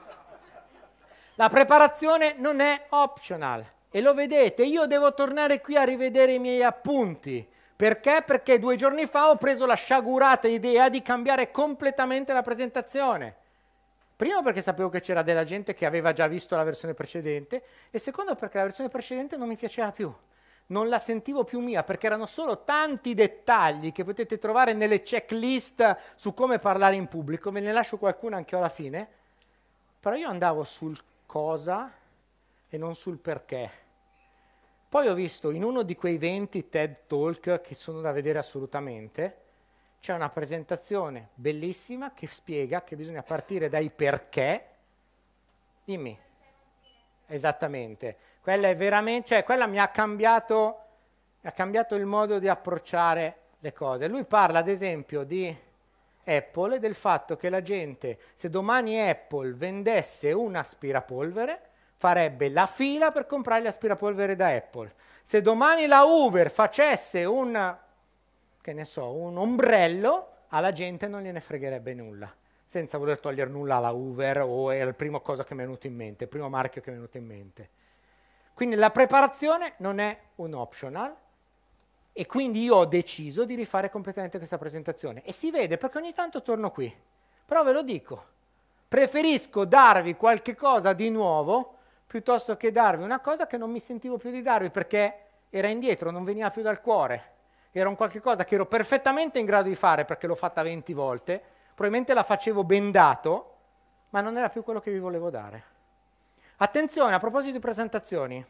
[SPEAKER 1] La preparazione non è optional, e lo vedete, io devo tornare qui a rivedere i miei appunti. Perché? Perché due giorni fa ho preso la sciagurata idea di cambiare completamente la presentazione. Primo perché sapevo che c'era della gente che aveva già visto la versione precedente, e secondo perché la versione precedente non mi piaceva più. Non la sentivo più mia, perché erano solo tanti dettagli che potete trovare nelle checklist su come parlare in pubblico. Ve ne lascio qualcuna anche alla fine. Però io andavo sul cosa e non sul perché. Poi ho visto in uno di quei venti TED Talk che sono da vedere assolutamente, c'è una presentazione bellissima che spiega che bisogna partire dai perché. Dimmi. Esattamente. Quella è veramente, cioè quella mi ha cambiato, mi ha cambiato il modo di approcciare le cose. Lui parla ad esempio di Apple e del fatto che la gente, se domani Apple vendesse un aspirapolvere, farebbe la fila per comprare gli aspirapolvere da Apple. Se domani la Uber facesse un, che ne so, un ombrello, alla gente non gliene fregherebbe nulla, senza voler togliere nulla alla Uber, o è la prima cosa che mi è venuto in mente, il primo marchio che mi è venuto in mente. Quindi la preparazione non è un optional, e quindi io ho deciso di rifare completamente questa presentazione. E si vede perché ogni tanto torno qui. Però ve lo dico, preferisco darvi qualche cosa di nuovo piuttosto che darvi una cosa che non mi sentivo più di darvi perché era indietro, non veniva più dal cuore. era un qualche cosa che ero perfettamente in grado di fare perché l'ho fatta venti volte, probabilmente la facevo bendato, ma non era più quello che vi volevo dare. Attenzione, a proposito di presentazioni,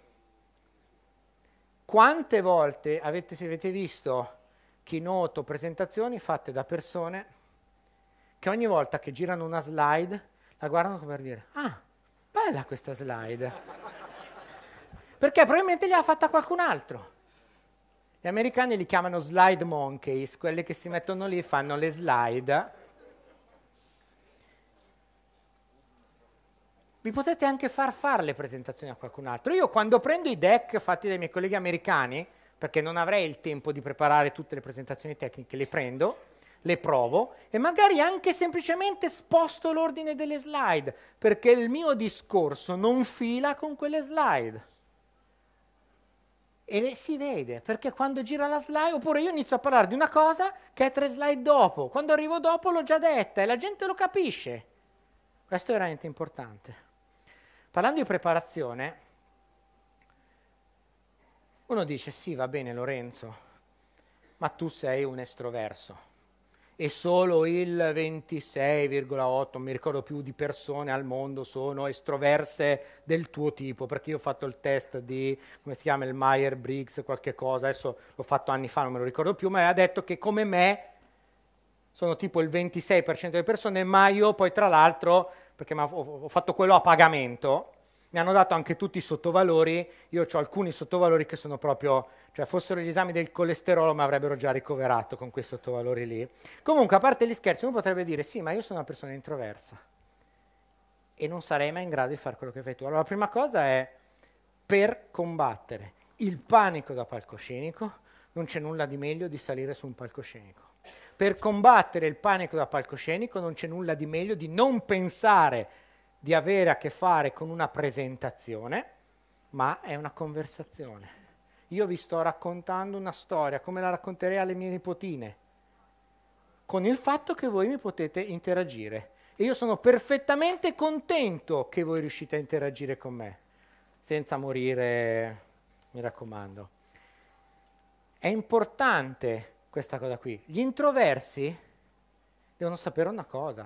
[SPEAKER 1] quante volte avete, se avete visto keynote o presentazioni fatte da persone che ogni volta che girano una slide la guardano come per dire, ah, bella questa slide, perché probabilmente gliel'ha fatta qualcun altro. Gli americani li chiamano slide monkeys, quelli che si mettono lì e fanno le slide. Vi potete anche far fare le presentazioni a qualcun altro. Io quando prendo i deck fatti dai miei colleghi americani, perché non avrei il tempo di preparare tutte le presentazioni tecniche, le prendo, le provo e magari anche semplicemente sposto l'ordine delle slide, perché il mio discorso non fila con quelle slide. E si vede, perché quando gira la slide, oppure io inizio a parlare di una cosa che è tre slide dopo, quando arrivo dopo l'ho già detta e la gente lo capisce. Questo è veramente importante. Parlando di preparazione, uno dice, sì, va bene Lorenzo, ma tu sei un estroverso e solo il ventisei virgola otto, non mi ricordo più, di persone al mondo sono estroverse del tuo tipo, perché io ho fatto il test di, come si chiama, il Myers-Briggs, qualche cosa, adesso l'ho fatto anni fa, non me lo ricordo più, ma ha detto che come me sono tipo il ventisei per cento delle persone, ma io poi tra l'altro, perché ho fatto quello a pagamento, mi hanno dato anche tutti i sottovalori, io ho alcuni sottovalori che sono proprio, cioè fossero gli esami del colesterolo mi avrebbero già ricoverato con quei sottovalori lì. Comunque, a parte gli scherzi, uno potrebbe dire, sì, ma io sono una persona introversa e non sarei mai in grado di fare quello che fai tu. Allora, la prima cosa è, per combattere il panico da palcoscenico, non c'è nulla di meglio di salire su un palcoscenico. Per combattere il panico da palcoscenico non c'è nulla di meglio di non pensare di avere a che fare con una presentazione, ma è una conversazione. Io vi sto raccontando una storia, come la racconterei alle mie nipotine, con il fatto che voi mi potete interagire. E io sono perfettamente contento che voi riuscite a interagire con me, senza morire, mi raccomando. È importante questa cosa qui. Gli introversi devono sapere una cosa,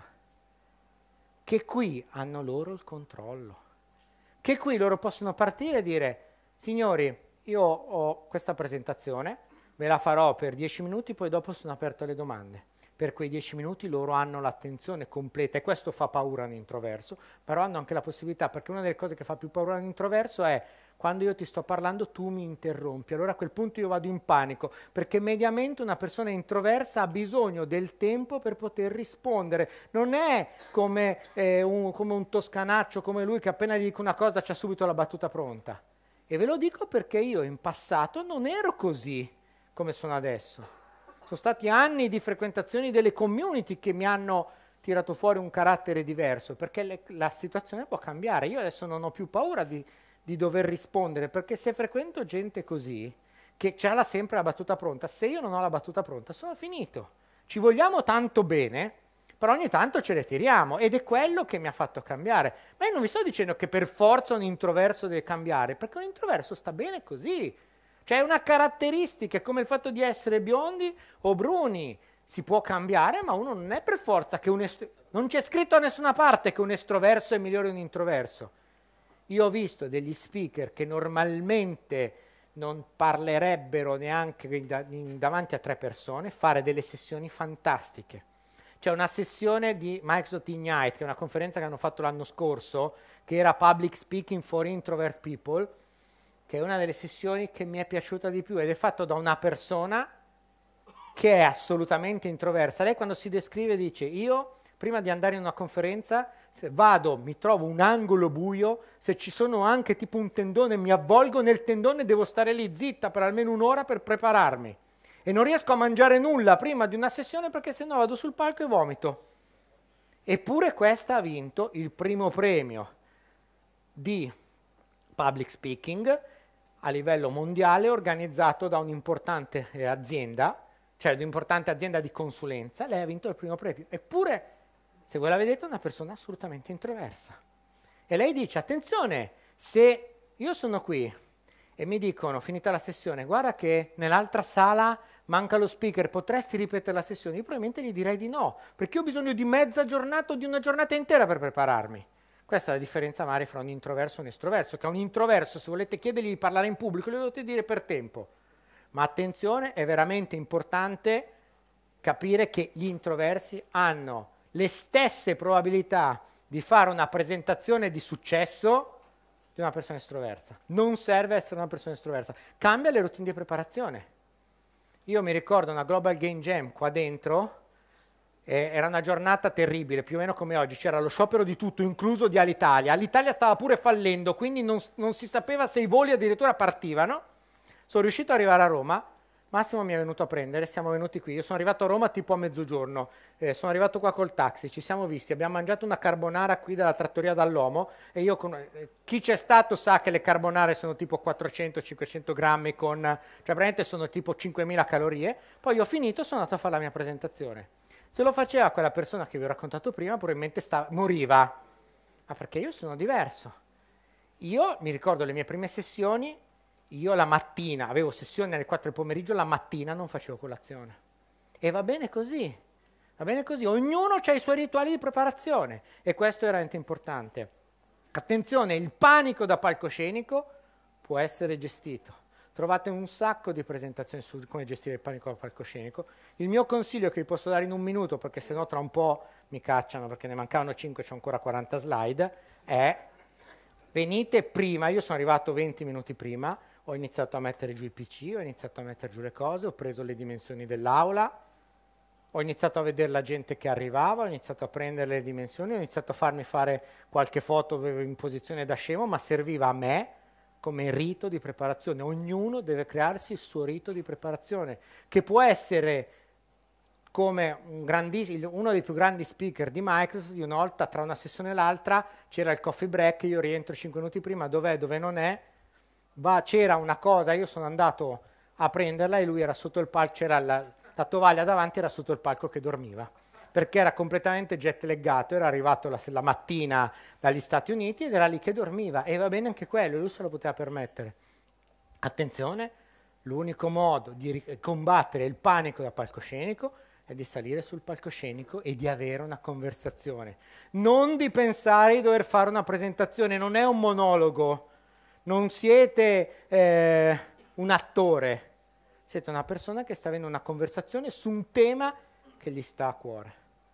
[SPEAKER 1] che qui hanno loro il controllo, che qui loro possono partire e dire, signori, io ho questa presentazione, ve la farò per dieci minuti, poi dopo sono aperto alle domande. Per quei dieci minuti loro hanno l'attenzione completa e questo fa paura a un introverso, però hanno anche la possibilità, perché una delle cose che fa più paura a un introverso è quando io ti sto parlando tu mi interrompi, allora a quel punto io vado in panico, perché mediamente una persona introversa ha bisogno del tempo per poter rispondere, non è come, eh, un, come un toscanaccio come lui che appena gli dico una cosa c'ha subito la battuta pronta. E ve lo dico perché io in passato non ero così come sono adesso. Sono stati anni di frequentazioni delle community che mi hanno tirato fuori un carattere diverso, perché le, la situazione può cambiare. Io adesso non ho più paura di, di dover rispondere, perché se frequento gente così, che c'ha sempre la battuta pronta, se io non ho la battuta pronta sono finito. Ci vogliamo tanto bene, però ogni tanto ce le tiriamo, ed è quello che mi ha fatto cambiare. Ma io non vi sto dicendo che per forza un introverso deve cambiare, perché un introverso sta bene così. Cioè è una caratteristica, come il fatto di essere biondi o bruni. Si può cambiare, ma uno non è per forza che un est- non c'è scritto da nessuna parte che un estroverso è migliore di un introverso. Io ho visto degli speaker che normalmente non parlerebbero neanche in, in, davanti a tre persone fare delle sessioni fantastiche. C'è una sessione di Microsoft Ignite, che è una conferenza che hanno fatto l'anno scorso, che era Public Speaking for Introvert People, che è una delle sessioni che mi è piaciuta di più ed è fatto da una persona che è assolutamente introversa. Lei quando si descrive dice, io prima di andare in una conferenza se vado, mi trovo un angolo buio, se ci sono anche tipo un tendone mi avvolgo nel tendone e devo stare lì zitta per almeno un'ora per prepararmi e non riesco a mangiare nulla prima di una sessione perché sennò vado sul palco e vomito. Eppure questa ha vinto il primo premio di public speaking a livello mondiale organizzato da un'importante eh, azienda, cioè di un'importante azienda di consulenza. Lei ha vinto il primo premio. Eppure, se voi la vedete, è una persona assolutamente introversa. E lei dice, attenzione, se io sono qui e mi dicono, finita la sessione, guarda che nell'altra sala manca lo speaker, potresti ripetere la sessione? Io probabilmente gli direi di no, perché ho bisogno di mezza giornata o di una giornata intera per prepararmi. Questa è la differenza magari fra un introverso e un estroverso, che a un introverso, se volete chiedergli di parlare in pubblico, lo dovete dire per tempo. Ma attenzione, è veramente importante capire che gli introversi hanno le stesse probabilità di fare una presentazione di successo di una persona estroversa. Non serve essere una persona estroversa. Cambia le routine di preparazione. Io mi ricordo una Global Game Jam qua dentro, eh, era una giornata terribile, più o meno come oggi, c'era lo sciopero di tutto, incluso di Alitalia. Alitalia stava pure fallendo, quindi non, non si sapeva se i voli addirittura partivano. Sono riuscito ad arrivare a Roma, Massimo mi è venuto a prendere, siamo venuti qui, io sono arrivato a Roma tipo a mezzogiorno, eh, sono arrivato qua col taxi, ci siamo visti, abbiamo mangiato una carbonara qui dalla trattoria dall'Omo e io, con, eh, chi c'è stato sa che le carbonare sono tipo quattrocento cinquecento grammi, con, cioè praticamente sono tipo cinquemila calorie, poi ho finito e sono andato a fare la mia presentazione. Se lo faceva quella persona che vi ho raccontato prima, probabilmente stava, moriva, ma perché io sono diverso. Io mi ricordo le mie prime sessioni, io la mattina, avevo sessione alle quattro del pomeriggio, la mattina non facevo colazione. E va bene così, va bene così. Ognuno ha i suoi rituali di preparazione e questo è veramente importante. Attenzione, il panico da palcoscenico può essere gestito. Trovate un sacco di presentazioni su come gestire il panico da palcoscenico. Il mio consiglio che vi posso dare in un minuto, perché sennò tra un po' mi cacciano perché ne mancavano cinque, c'ho ancora quaranta slide, è venite prima, io sono arrivato venti minuti prima, ho iniziato a mettere giù i P C, ho iniziato a mettere giù le cose, ho preso le dimensioni dell'aula, ho iniziato a vedere la gente che arrivava, ho iniziato a prendere le dimensioni, ho iniziato a farmi fare qualche foto in posizione da scemo, ma serviva a me come rito di preparazione. Ognuno deve crearsi il suo rito di preparazione, che può essere come un uno dei più grandi speaker di Microsoft, di una volta tra una sessione e l'altra c'era il coffee break, io rientro cinque minuti prima, dov'è, dove non è, va, c'era una cosa, io sono andato a prenderla e lui era sotto il palco, c'era la, la tovaglia davanti, era sotto il palco che dormiva, perché era completamente jet laggato, era arrivato la, la mattina dagli Stati Uniti ed era lì che dormiva, e va bene anche quello, lui se lo poteva permettere. Attenzione, l'unico modo di combattere il panico da palcoscenico è di salire sul palcoscenico e di avere una conversazione. Non di pensare di dover fare una presentazione, non è un monologo, non siete eh, un attore, siete una persona che sta avendo una conversazione su un tema che gli sta a cuore.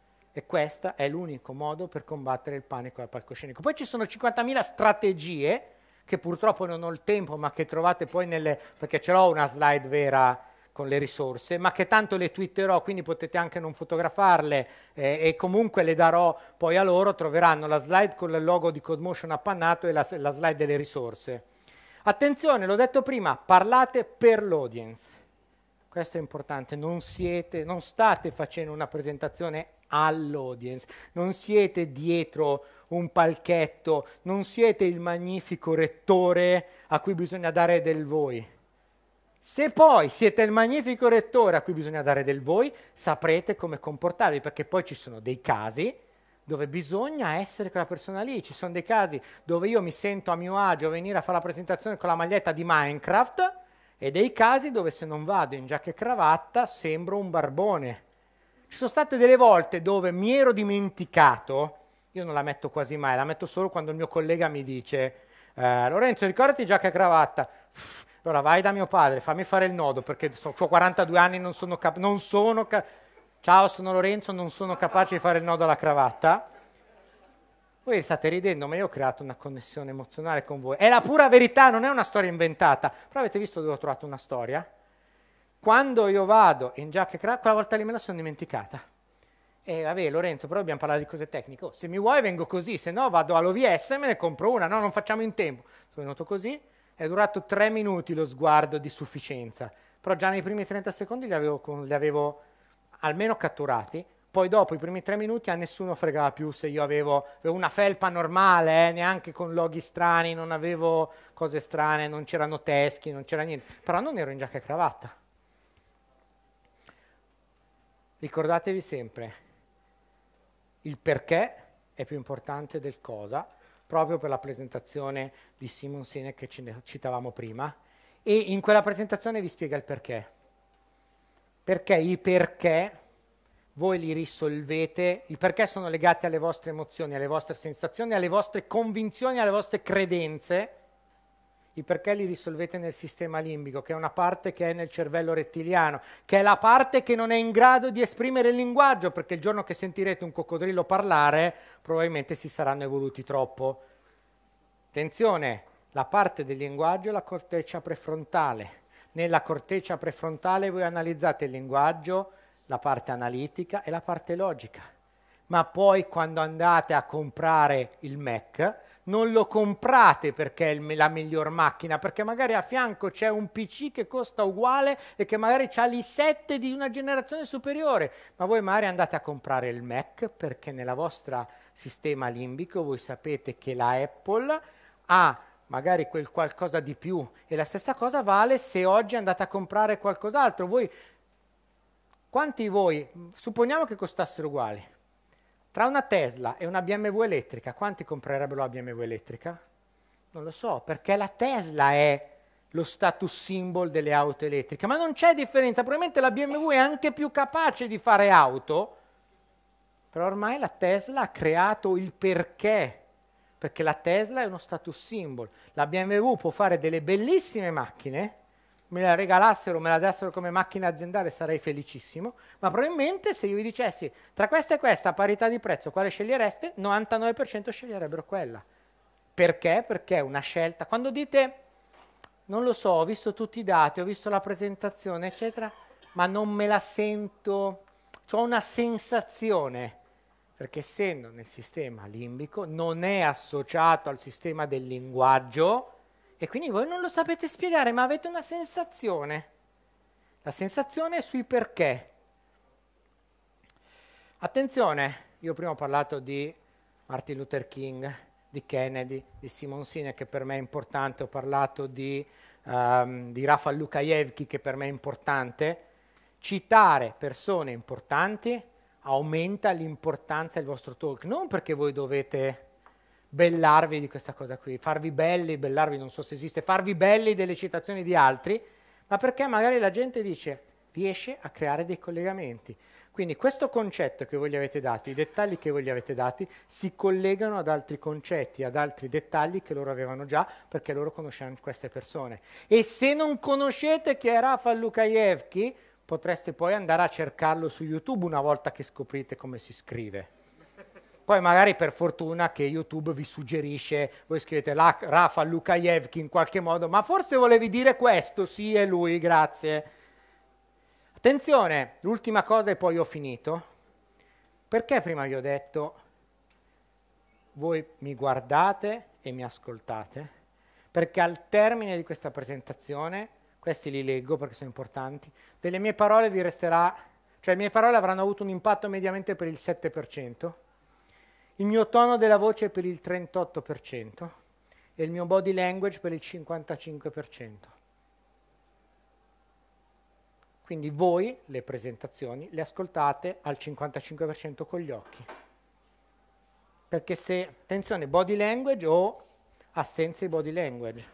[SPEAKER 1] E questo è l'unico modo per combattere il panico dal palcoscenico. Poi ci sono cinquantamila strategie, che purtroppo non ho il tempo, ma che trovate poi nelle... perché ce l'ho una slide vera con le risorse, ma che tanto le twitterò, quindi potete anche non fotografarle eh, e comunque le darò poi a loro, troveranno la slide con il logo di Codemotion appannato e la, la slide delle risorse. Attenzione, l'ho detto prima, parlate per l'audience. Questo è importante, non siete, non state facendo una presentazione all'audience, non siete dietro un palchetto, non siete il magnifico rettore a cui bisogna dare del voi. Se poi siete il magnifico rettore a cui bisogna dare del voi, saprete come comportarvi, perché poi ci sono dei casi dove bisogna essere quella persona lì, ci sono dei casi dove io mi sento a mio agio a venire a fare la presentazione con la maglietta di Minecraft, e dei casi dove se non vado in giacca e cravatta sembro un barbone. Ci sono state delle volte dove mi ero dimenticato, io non la metto quasi mai, la metto solo quando il mio collega mi dice eh, Lorenzo, ricordati giacca e cravatta. Uff, allora vai da mio padre, fammi fare il nodo, perché so, ho quarantadue anni, non sono capace, non sono ca- ciao, sono Lorenzo, non sono capace di fare il nodo alla cravatta. Voi state ridendo, ma io ho creato una connessione emozionale con voi. È la pura verità, non è una storia inventata. Però avete visto dove ho trovato una storia? Quando io vado in giacca e cravatta, quella volta lì me la sono dimenticata. E vabbè, Lorenzo, però dobbiamo parlare di cose tecniche. Oh, se mi vuoi vengo così, se no vado all'O V S e me ne compro una. No, non facciamo in tempo. Sono venuto così, è durato tre minuti lo sguardo di sufficienza. Però già nei primi trenta secondi li avevo, li avevo almeno catturati. Poi dopo i primi tre minuti a nessuno fregava più se io avevo, avevo una felpa normale, eh, neanche con loghi strani, non avevo cose strane, non c'erano teschi, non c'era niente. Però non ero in giacca e cravatta. Ricordatevi sempre, il perché è più importante del cosa, proprio per la presentazione di Simon Sinek che citavamo prima, E in quella presentazione vi spiega il perché. Perché i perché voi li risolvete, i perché sono legati alle vostre emozioni, alle vostre sensazioni, alle vostre convinzioni, alle vostre credenze. I perché li risolvete nel sistema limbico, che è una parte che è nel cervello rettiliano, che è la parte che non è in grado di esprimere il linguaggio, perché il giorno che sentirete un coccodrillo parlare, probabilmente si saranno evoluti troppo. Attenzione, la parte del linguaggio è la corteccia prefrontale. Nella corteccia prefrontale voi analizzate il linguaggio, la parte analitica e la parte logica. Ma poi quando andate a comprare il Mac, non lo comprate perché è il, la miglior macchina, perché magari a fianco c'è un P C che costa uguale e che magari ha l'i sette di una generazione superiore, ma voi magari andate a comprare il Mac perché nella vostra sistema limbico voi sapete che la Apple ha magari quel qualcosa di più e la stessa cosa vale se oggi andate a comprare qualcos'altro. Voi, quanti di voi, supponiamo che costassero uguali, tra una Tesla e una B M W elettrica, quanti comprerebbero la B M W elettrica? Non lo so, perché la Tesla è lo status symbol delle auto elettriche, ma non c'è differenza, probabilmente la B M W è anche più capace di fare auto, però ormai la Tesla ha creato il perché, perché la Tesla è uno status symbol. La B M W può fare delle bellissime macchine, me la regalassero, me la dessero come macchina aziendale sarei felicissimo, ma probabilmente se io vi dicessi tra questa e questa a parità di prezzo quale scegliereste, novantanove per cento sceglierebbero quella. Perché? Perché è una scelta. Quando dite, non lo so, ho visto tutti i dati, ho visto la presentazione, eccetera, ma non me la sento, ho una sensazione, perché essendo nel sistema limbico non è associato al sistema del linguaggio, e quindi voi non lo sapete spiegare, ma avete una sensazione. La sensazione è sui perché. Attenzione, io prima ho parlato di Martin Luther King, di Kennedy, di Simon Sinek, che per me è importante, ho parlato di, um, di Rafal Lukajevki, che per me è importante. Citare persone importanti aumenta l'importanza del vostro talk, non perché voi dovete bellarvi di questa cosa qui, farvi belli, bellarvi non so se esiste, farvi belli delle citazioni di altri, ma perché magari la gente dice, riesce a creare dei collegamenti. Quindi questo concetto che voi gli avete dato, i dettagli che voi gli avete dati, si collegano ad altri concetti, ad altri dettagli che loro avevano già, perché loro conoscevano queste persone. E se non conoscete chi è Rafal Lukajevki, potreste poi andare a cercarlo su YouTube una volta che scoprite come si scrive. Poi magari per fortuna che YouTube vi suggerisce, voi scrivete Rafal Lukajevki in qualche modo, ma forse volevi dire questo, sì è lui, grazie. Attenzione, l'ultima cosa e poi ho finito. Perché prima vi ho detto, voi mi guardate e mi ascoltate? Perché al termine di questa presentazione, questi li leggo perché sono importanti, delle mie parole vi resterà, cioè le mie parole avranno avuto un impatto mediamente per il sette per cento, il mio tono della voce per il trentotto per cento e il mio body language per il cinquantacinque per cento. Quindi voi le presentazioni le ascoltate al cinquantacinque per cento con gli occhi. Perché se, attenzione, body language o assenza di body language.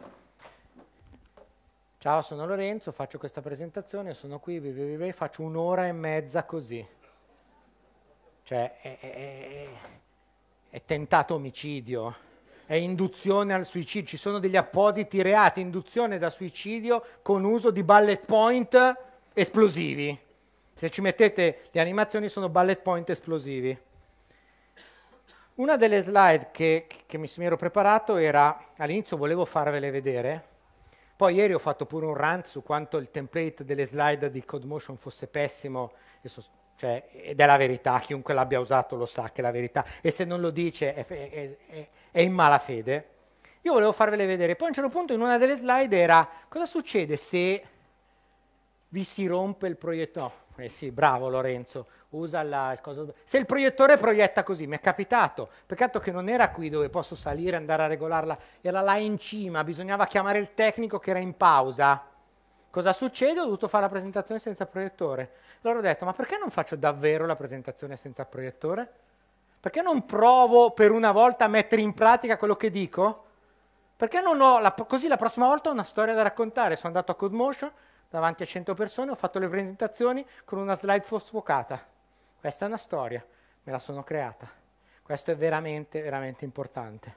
[SPEAKER 1] Ciao, sono Lorenzo, faccio questa presentazione, sono qui, vi, vi, vi, faccio un'ora e mezza così. Cioè, è, è, è, è tentato omicidio, è induzione al suicidio, ci sono degli appositi reati, induzione da suicidio con uso di bullet point esplosivi. Se ci mettete le animazioni sono bullet point esplosivi. Una delle slide che, che mi, mi ero preparato era, all'inizio volevo farvele vedere, poi ieri ho fatto pure un rant su quanto il template delle slide di Codemotion fosse pessimo, e so, cioè, ed è la verità, chiunque l'abbia usato lo sa che è la verità, e se non lo dice è, è, è, è in malafede. Io volevo farvele vedere, poi a un certo punto in una delle slide era, cosa succede se vi si rompe il proiettore? No, eh sì, bravo Lorenzo, usa la, il coso. Se il proiettore proietta così, mi è capitato, peccato che non era qui dove posso salire e andare a regolarla, era là in cima, bisognava chiamare il tecnico che era in pausa. Cosa succede? Ho dovuto fare la presentazione senza proiettore. Allora ho detto, ma perché non faccio davvero la presentazione senza proiettore? Perché non provo per una volta a mettere in pratica quello che dico? Perché non ho, la, così la prossima volta ho una storia da raccontare. Sono andato a Codemotion, davanti a cento persone, ho fatto le presentazioni con una slide sfocata. Questa è una storia, me la sono creata. Questo è veramente, veramente importante.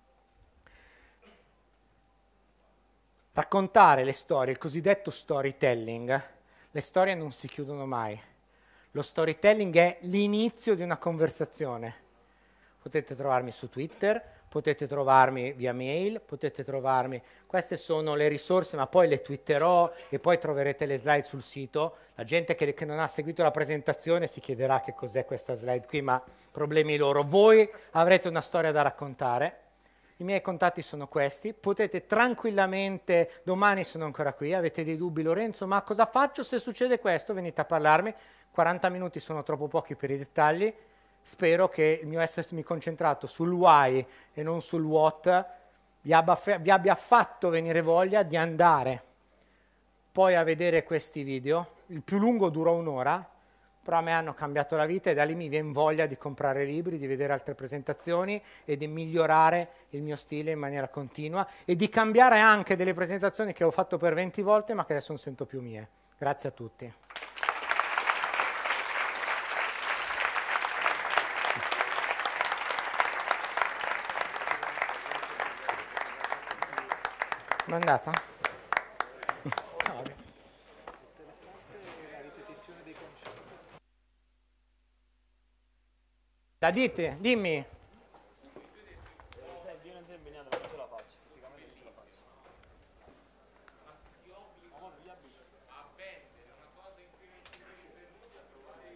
[SPEAKER 1] Raccontare le storie, il cosiddetto storytelling, le storie non si chiudono mai. Lo storytelling è l'inizio di una conversazione. Potete trovarmi su Twitter, potete trovarmi via mail, potete trovarmi... Queste sono le risorse, ma poi le twitterò e poi troverete le slide sul sito. La gente che, che non ha seguito la presentazione si chiederà che cos'è questa slide qui, ma problemi loro. Voi avrete una storia da raccontare. I miei contatti sono questi, potete tranquillamente, domani sono ancora qui, avete dei dubbi, Lorenzo, ma cosa faccio se succede questo? Venite a parlarmi, quaranta minuti sono troppo pochi per i dettagli, spero che il mio essermi concentrato sul why e non sul what vi abbia, vi abbia fatto venire voglia di andare poi a vedere questi video, il più lungo dura un'ora, però a me hanno cambiato la vita e da lì mi viene voglia di comprare libri, di vedere altre presentazioni e di migliorare il mio stile in maniera continua e di cambiare anche delle presentazioni che ho fatto per venti volte ma che adesso non sento più mie. Grazie a tutti. Com'è andata? No, vabbè. Da dite, dimmi.
[SPEAKER 2] Io non sono impegnato, ma non ce la faccio, fisicamente non ce la faccio.
[SPEAKER 1] A vendere una cosa in cui trovare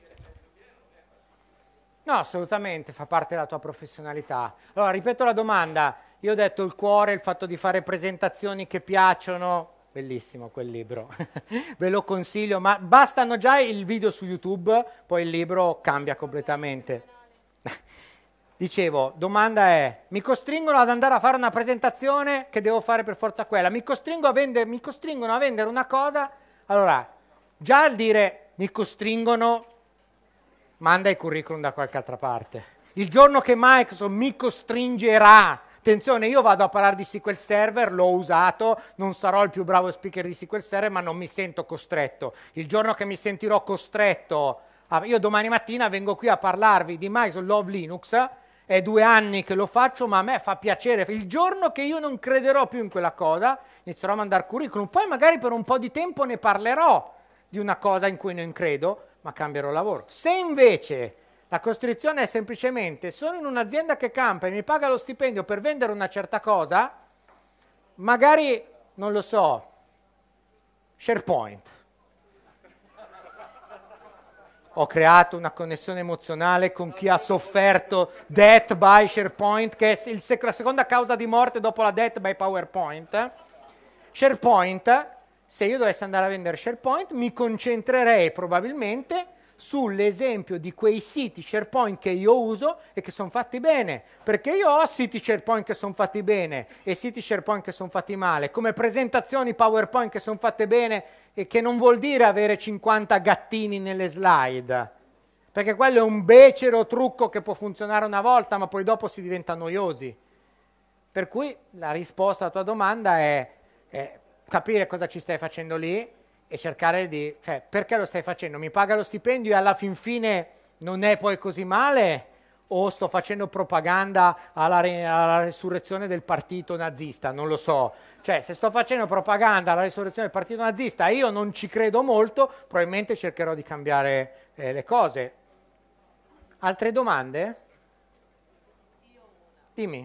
[SPEAKER 1] No, assolutamente, fa parte della tua professionalità. Allora, ripeto la domanda. Io ho detto il cuore, il fatto di fare presentazioni che piacciono. Bellissimo quel libro, ve lo consiglio, ma bastano già il video su YouTube, poi il libro cambia completamente. Dicevo, domanda è, mi costringono ad andare a fare una presentazione che devo fare per forza quella, mi, costringo a vendere, mi costringono a vendere una cosa, allora, già al dire mi costringono, manda il curriculum da qualche altra parte. Il giorno che Microsoft mi costringerà, attenzione, io vado a parlare di S Q L Server, l'ho usato, non sarò il più bravo speaker di S Q L Server, ma non mi sento costretto. Il giorno che mi sentirò costretto, a, io domani mattina vengo qui a parlarvi di Microsoft Love Linux, è due anni che lo faccio, ma a me fa piacere. Il giorno che io non crederò più in quella cosa, inizierò a mandare curriculum, poi magari per un po' di tempo ne parlerò di una cosa in cui non credo, ma cambierò lavoro. Se invece la costrizione è semplicemente sono in un'azienda che campa e mi paga lo stipendio per vendere una certa cosa, magari, non lo so, SharePoint. Ho creato una connessione emozionale con chi ha sofferto death by SharePoint, che è il sec- la seconda causa di morte dopo la death by PowerPoint. SharePoint, se io dovessi andare a vendere SharePoint, mi concentrerei probabilmente sull'esempio di quei siti SharePoint che io uso e che sono fatti bene, perché io ho siti SharePoint che sono fatti bene e siti SharePoint che sono fatti male, come presentazioni PowerPoint che sono fatte bene e che non vuol dire avere cinquanta gattini nelle slide, perché quello è un becero trucco che può funzionare una volta ma poi dopo si diventa noiosi. Per cui la risposta alla tua domanda è, è capire cosa ci stai facendo lì e cercare di, cioè, perché lo stai facendo? Mi paga lo stipendio e alla fin fine non è poi così male? O sto facendo propaganda alla, re, alla resurrezione del partito nazista? Non lo so. Cioè, se sto facendo propaganda alla resurrezione del partito nazista e io non ci credo molto, probabilmente cercherò di cambiare eh, le cose. Altre domande? Dimmi.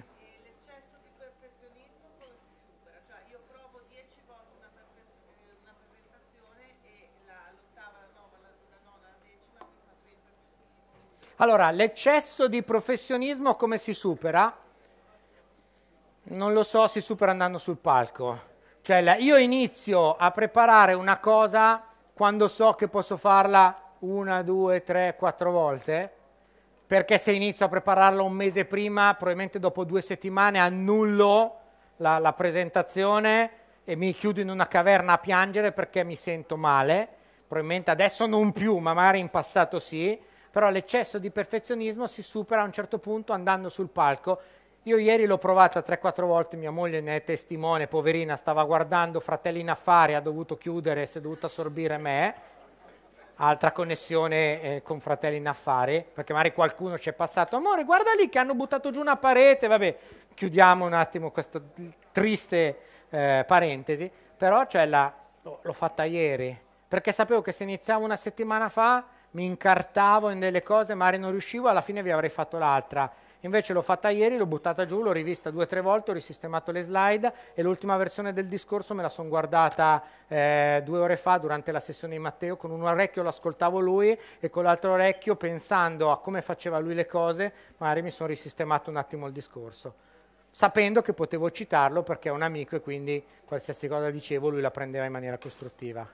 [SPEAKER 1] Allora, l'eccesso di professionismo come si supera? Non lo so, si supera andando sul palco. Cioè, la, io inizio a preparare una cosa quando so che posso farla una, due, tre, quattro volte, perché se inizio a prepararla un mese prima, probabilmente dopo due settimane annullo la, la presentazione e mi chiudo in una caverna a piangere perché mi sento male. Probabilmente adesso non più, ma magari in passato sì. Però l'eccesso di perfezionismo si supera a un certo punto andando sul palco Io ieri l'ho provata tre quattro volte, mia moglie ne è testimone, poverina, stava guardando Fratelli in Affari, ha dovuto chiudere, si è dovuta assorbire me, altra connessione eh, con Fratelli in Affari, perché magari qualcuno ci è passato, amore guarda lì che hanno buttato giù una parete, vabbè, chiudiamo un attimo questa triste eh, parentesi, però cioè, la, l'ho fatta ieri, perché sapevo che se iniziavo una settimana fa mi incartavo in delle cose, magari non riuscivo, alla fine vi avrei fatto l'altra. Invece l'ho fatta ieri, l'ho buttata giù, l'ho rivista due o tre volte, ho risistemato le slide e l'ultima versione del discorso me la sono guardata eh, due ore fa durante la sessione di Matteo, con un orecchio lo ascoltavo lui e con l'altro orecchio, pensando a come faceva lui le cose, magari mi sono risistemato un attimo il discorso, sapendo che potevo citarlo perché è un amico e quindi qualsiasi cosa dicevo lui la prendeva in maniera costruttiva.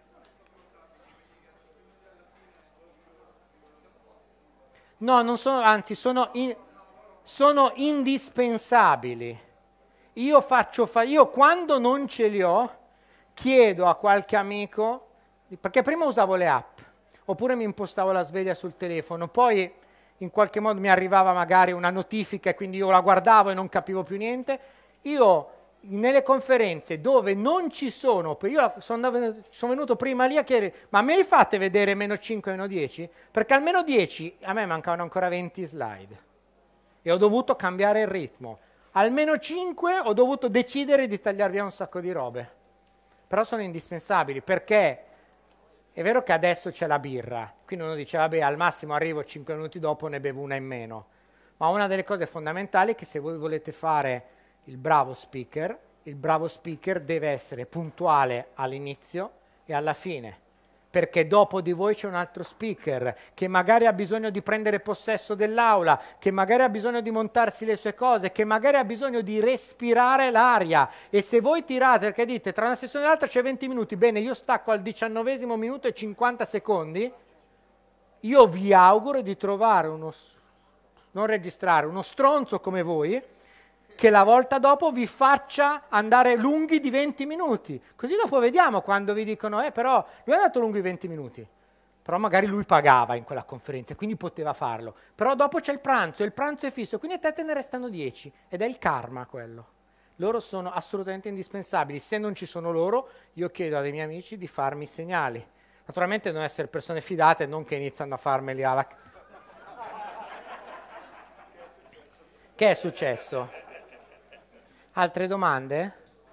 [SPEAKER 1] No, non sono, anzi sono... In, sono indispensabili. Io faccio fa- io quando non ce li ho chiedo a qualche amico, perché prima usavo le app oppure mi impostavo la sveglia sul telefono, poi in qualche modo mi arrivava magari una notifica e quindi io la guardavo e non capivo più niente. Io nelle conferenze dove non ci sono, io sono venuto, sono venuto prima lì a chiedere ma me li fate vedere meno cinque e meno dieci? Perché al meno dieci a me mancavano ancora venti slide e ho dovuto cambiare il ritmo. Almeno cinque ho dovuto decidere di tagliare via un sacco di robe. Però sono indispensabili perché è vero che adesso c'è la birra, quindi uno dice vabbè al massimo arrivo cinque minuti dopo ne bevo una in meno. Ma una delle cose fondamentali è che se voi volete fare il bravo speaker, il bravo speaker deve essere puntuale all'inizio e alla fine. Perché dopo di voi c'è un altro speaker che magari ha bisogno di prendere possesso dell'aula, che magari ha bisogno di montarsi le sue cose, che magari ha bisogno di respirare l'aria. E se voi tirate, perché dite tra una sessione e l'altra c'è venti minuti, bene, io stacco al diciannovesimo minuto e cinquanta secondi, io vi auguro di trovare uno, non registrare, uno stronzo come voi, che la volta dopo vi faccia andare lunghi di venti minuti. Così dopo vediamo quando vi dicono, eh però lui è andato lunghi venti minuti. Però magari lui pagava in quella conferenza, quindi poteva farlo. Però dopo c'è il pranzo, e il pranzo è fisso, quindi a te te ne restano dieci. Ed è il karma quello. Loro sono assolutamente indispensabili. Se non ci sono loro, io chiedo a dei miei amici di farmi segnali. Naturalmente non essere persone fidate, non che iniziano a farmeli alla... Che è successo? Altre domande?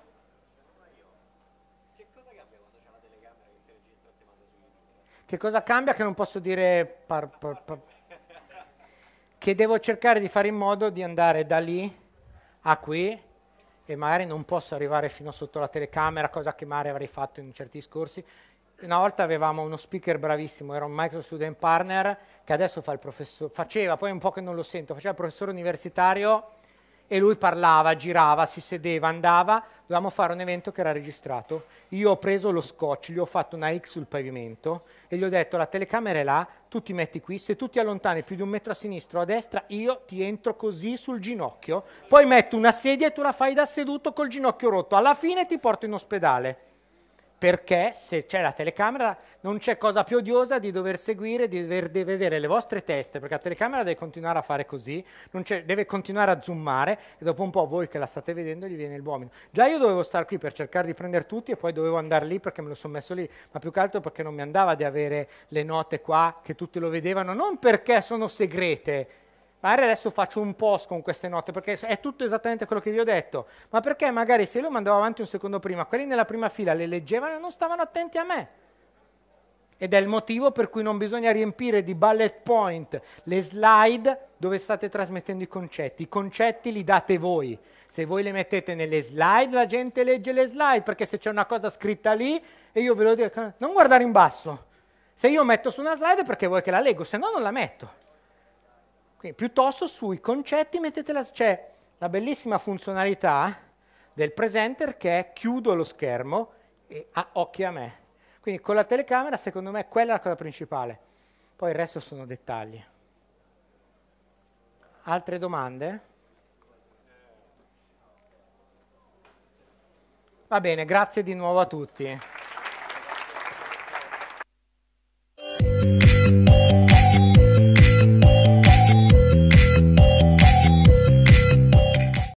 [SPEAKER 2] Che cosa cambia quando c'è una telecamera che ti registra e ti manda su YouTube?
[SPEAKER 1] Che cosa cambia che non posso dire par, par, par. Che devo cercare di fare in modo di andare da lì a qui e magari non posso arrivare fino sotto la telecamera, cosa che magari avrei fatto in certi discorsi. Una volta avevamo uno speaker bravissimo, era un Microsoft Student Partner che adesso fa il professore, faceva, poi un po' che non lo sento, faceva il professore universitario e lui parlava, girava, si sedeva, andava, dovevamo fare un evento che era registrato. Io ho preso lo scotch, gli ho fatto una X sul pavimento e gli ho detto la telecamera è là, tu ti metti qui, se tu ti allontani più di un metro a sinistra o a destra, io ti entro così sul ginocchio, poi metto una sedia e tu la fai da seduto col ginocchio rotto, alla fine ti porto in ospedale. Perché se c'è la telecamera non c'è cosa più odiosa di dover seguire, di dover di vedere le vostre teste, perché la telecamera deve continuare a fare così, non deve continuare a zoomare e dopo un po' voi che la state vedendo gli viene il vomito. Già io dovevo stare qui per cercare di prendere tutti e poi dovevo andare lì perché me lo sono messo lì, ma più che altro perché non mi andava di avere le note qua che tutti lo vedevano, non perché sono segrete. Magari adesso faccio un post con queste note perché è tutto esattamente quello che vi ho detto, ma perché magari se io lo mandavo avanti un secondo prima, quelli nella prima fila le leggevano e non stavano attenti a me. Ed è il motivo per cui non bisogna riempire di bullet point le slide dove state trasmettendo i concetti. I concetti li date voi. Se voi le mettete nelle slide, la gente legge le slide, perché se c'è una cosa scritta lì e io ve lo dico, non guardare in basso. Se io metto su una slide è perché vuoi che la leggo, se no non la metto. Quindi, piuttosto sui concetti mettete la, c'è la bellissima funzionalità del presenter che è chiudo lo schermo e ha occhi a me. Quindi con la telecamera secondo me quella è la cosa principale. Poi il resto sono dettagli. Altre domande? Va bene, grazie di nuovo a tutti.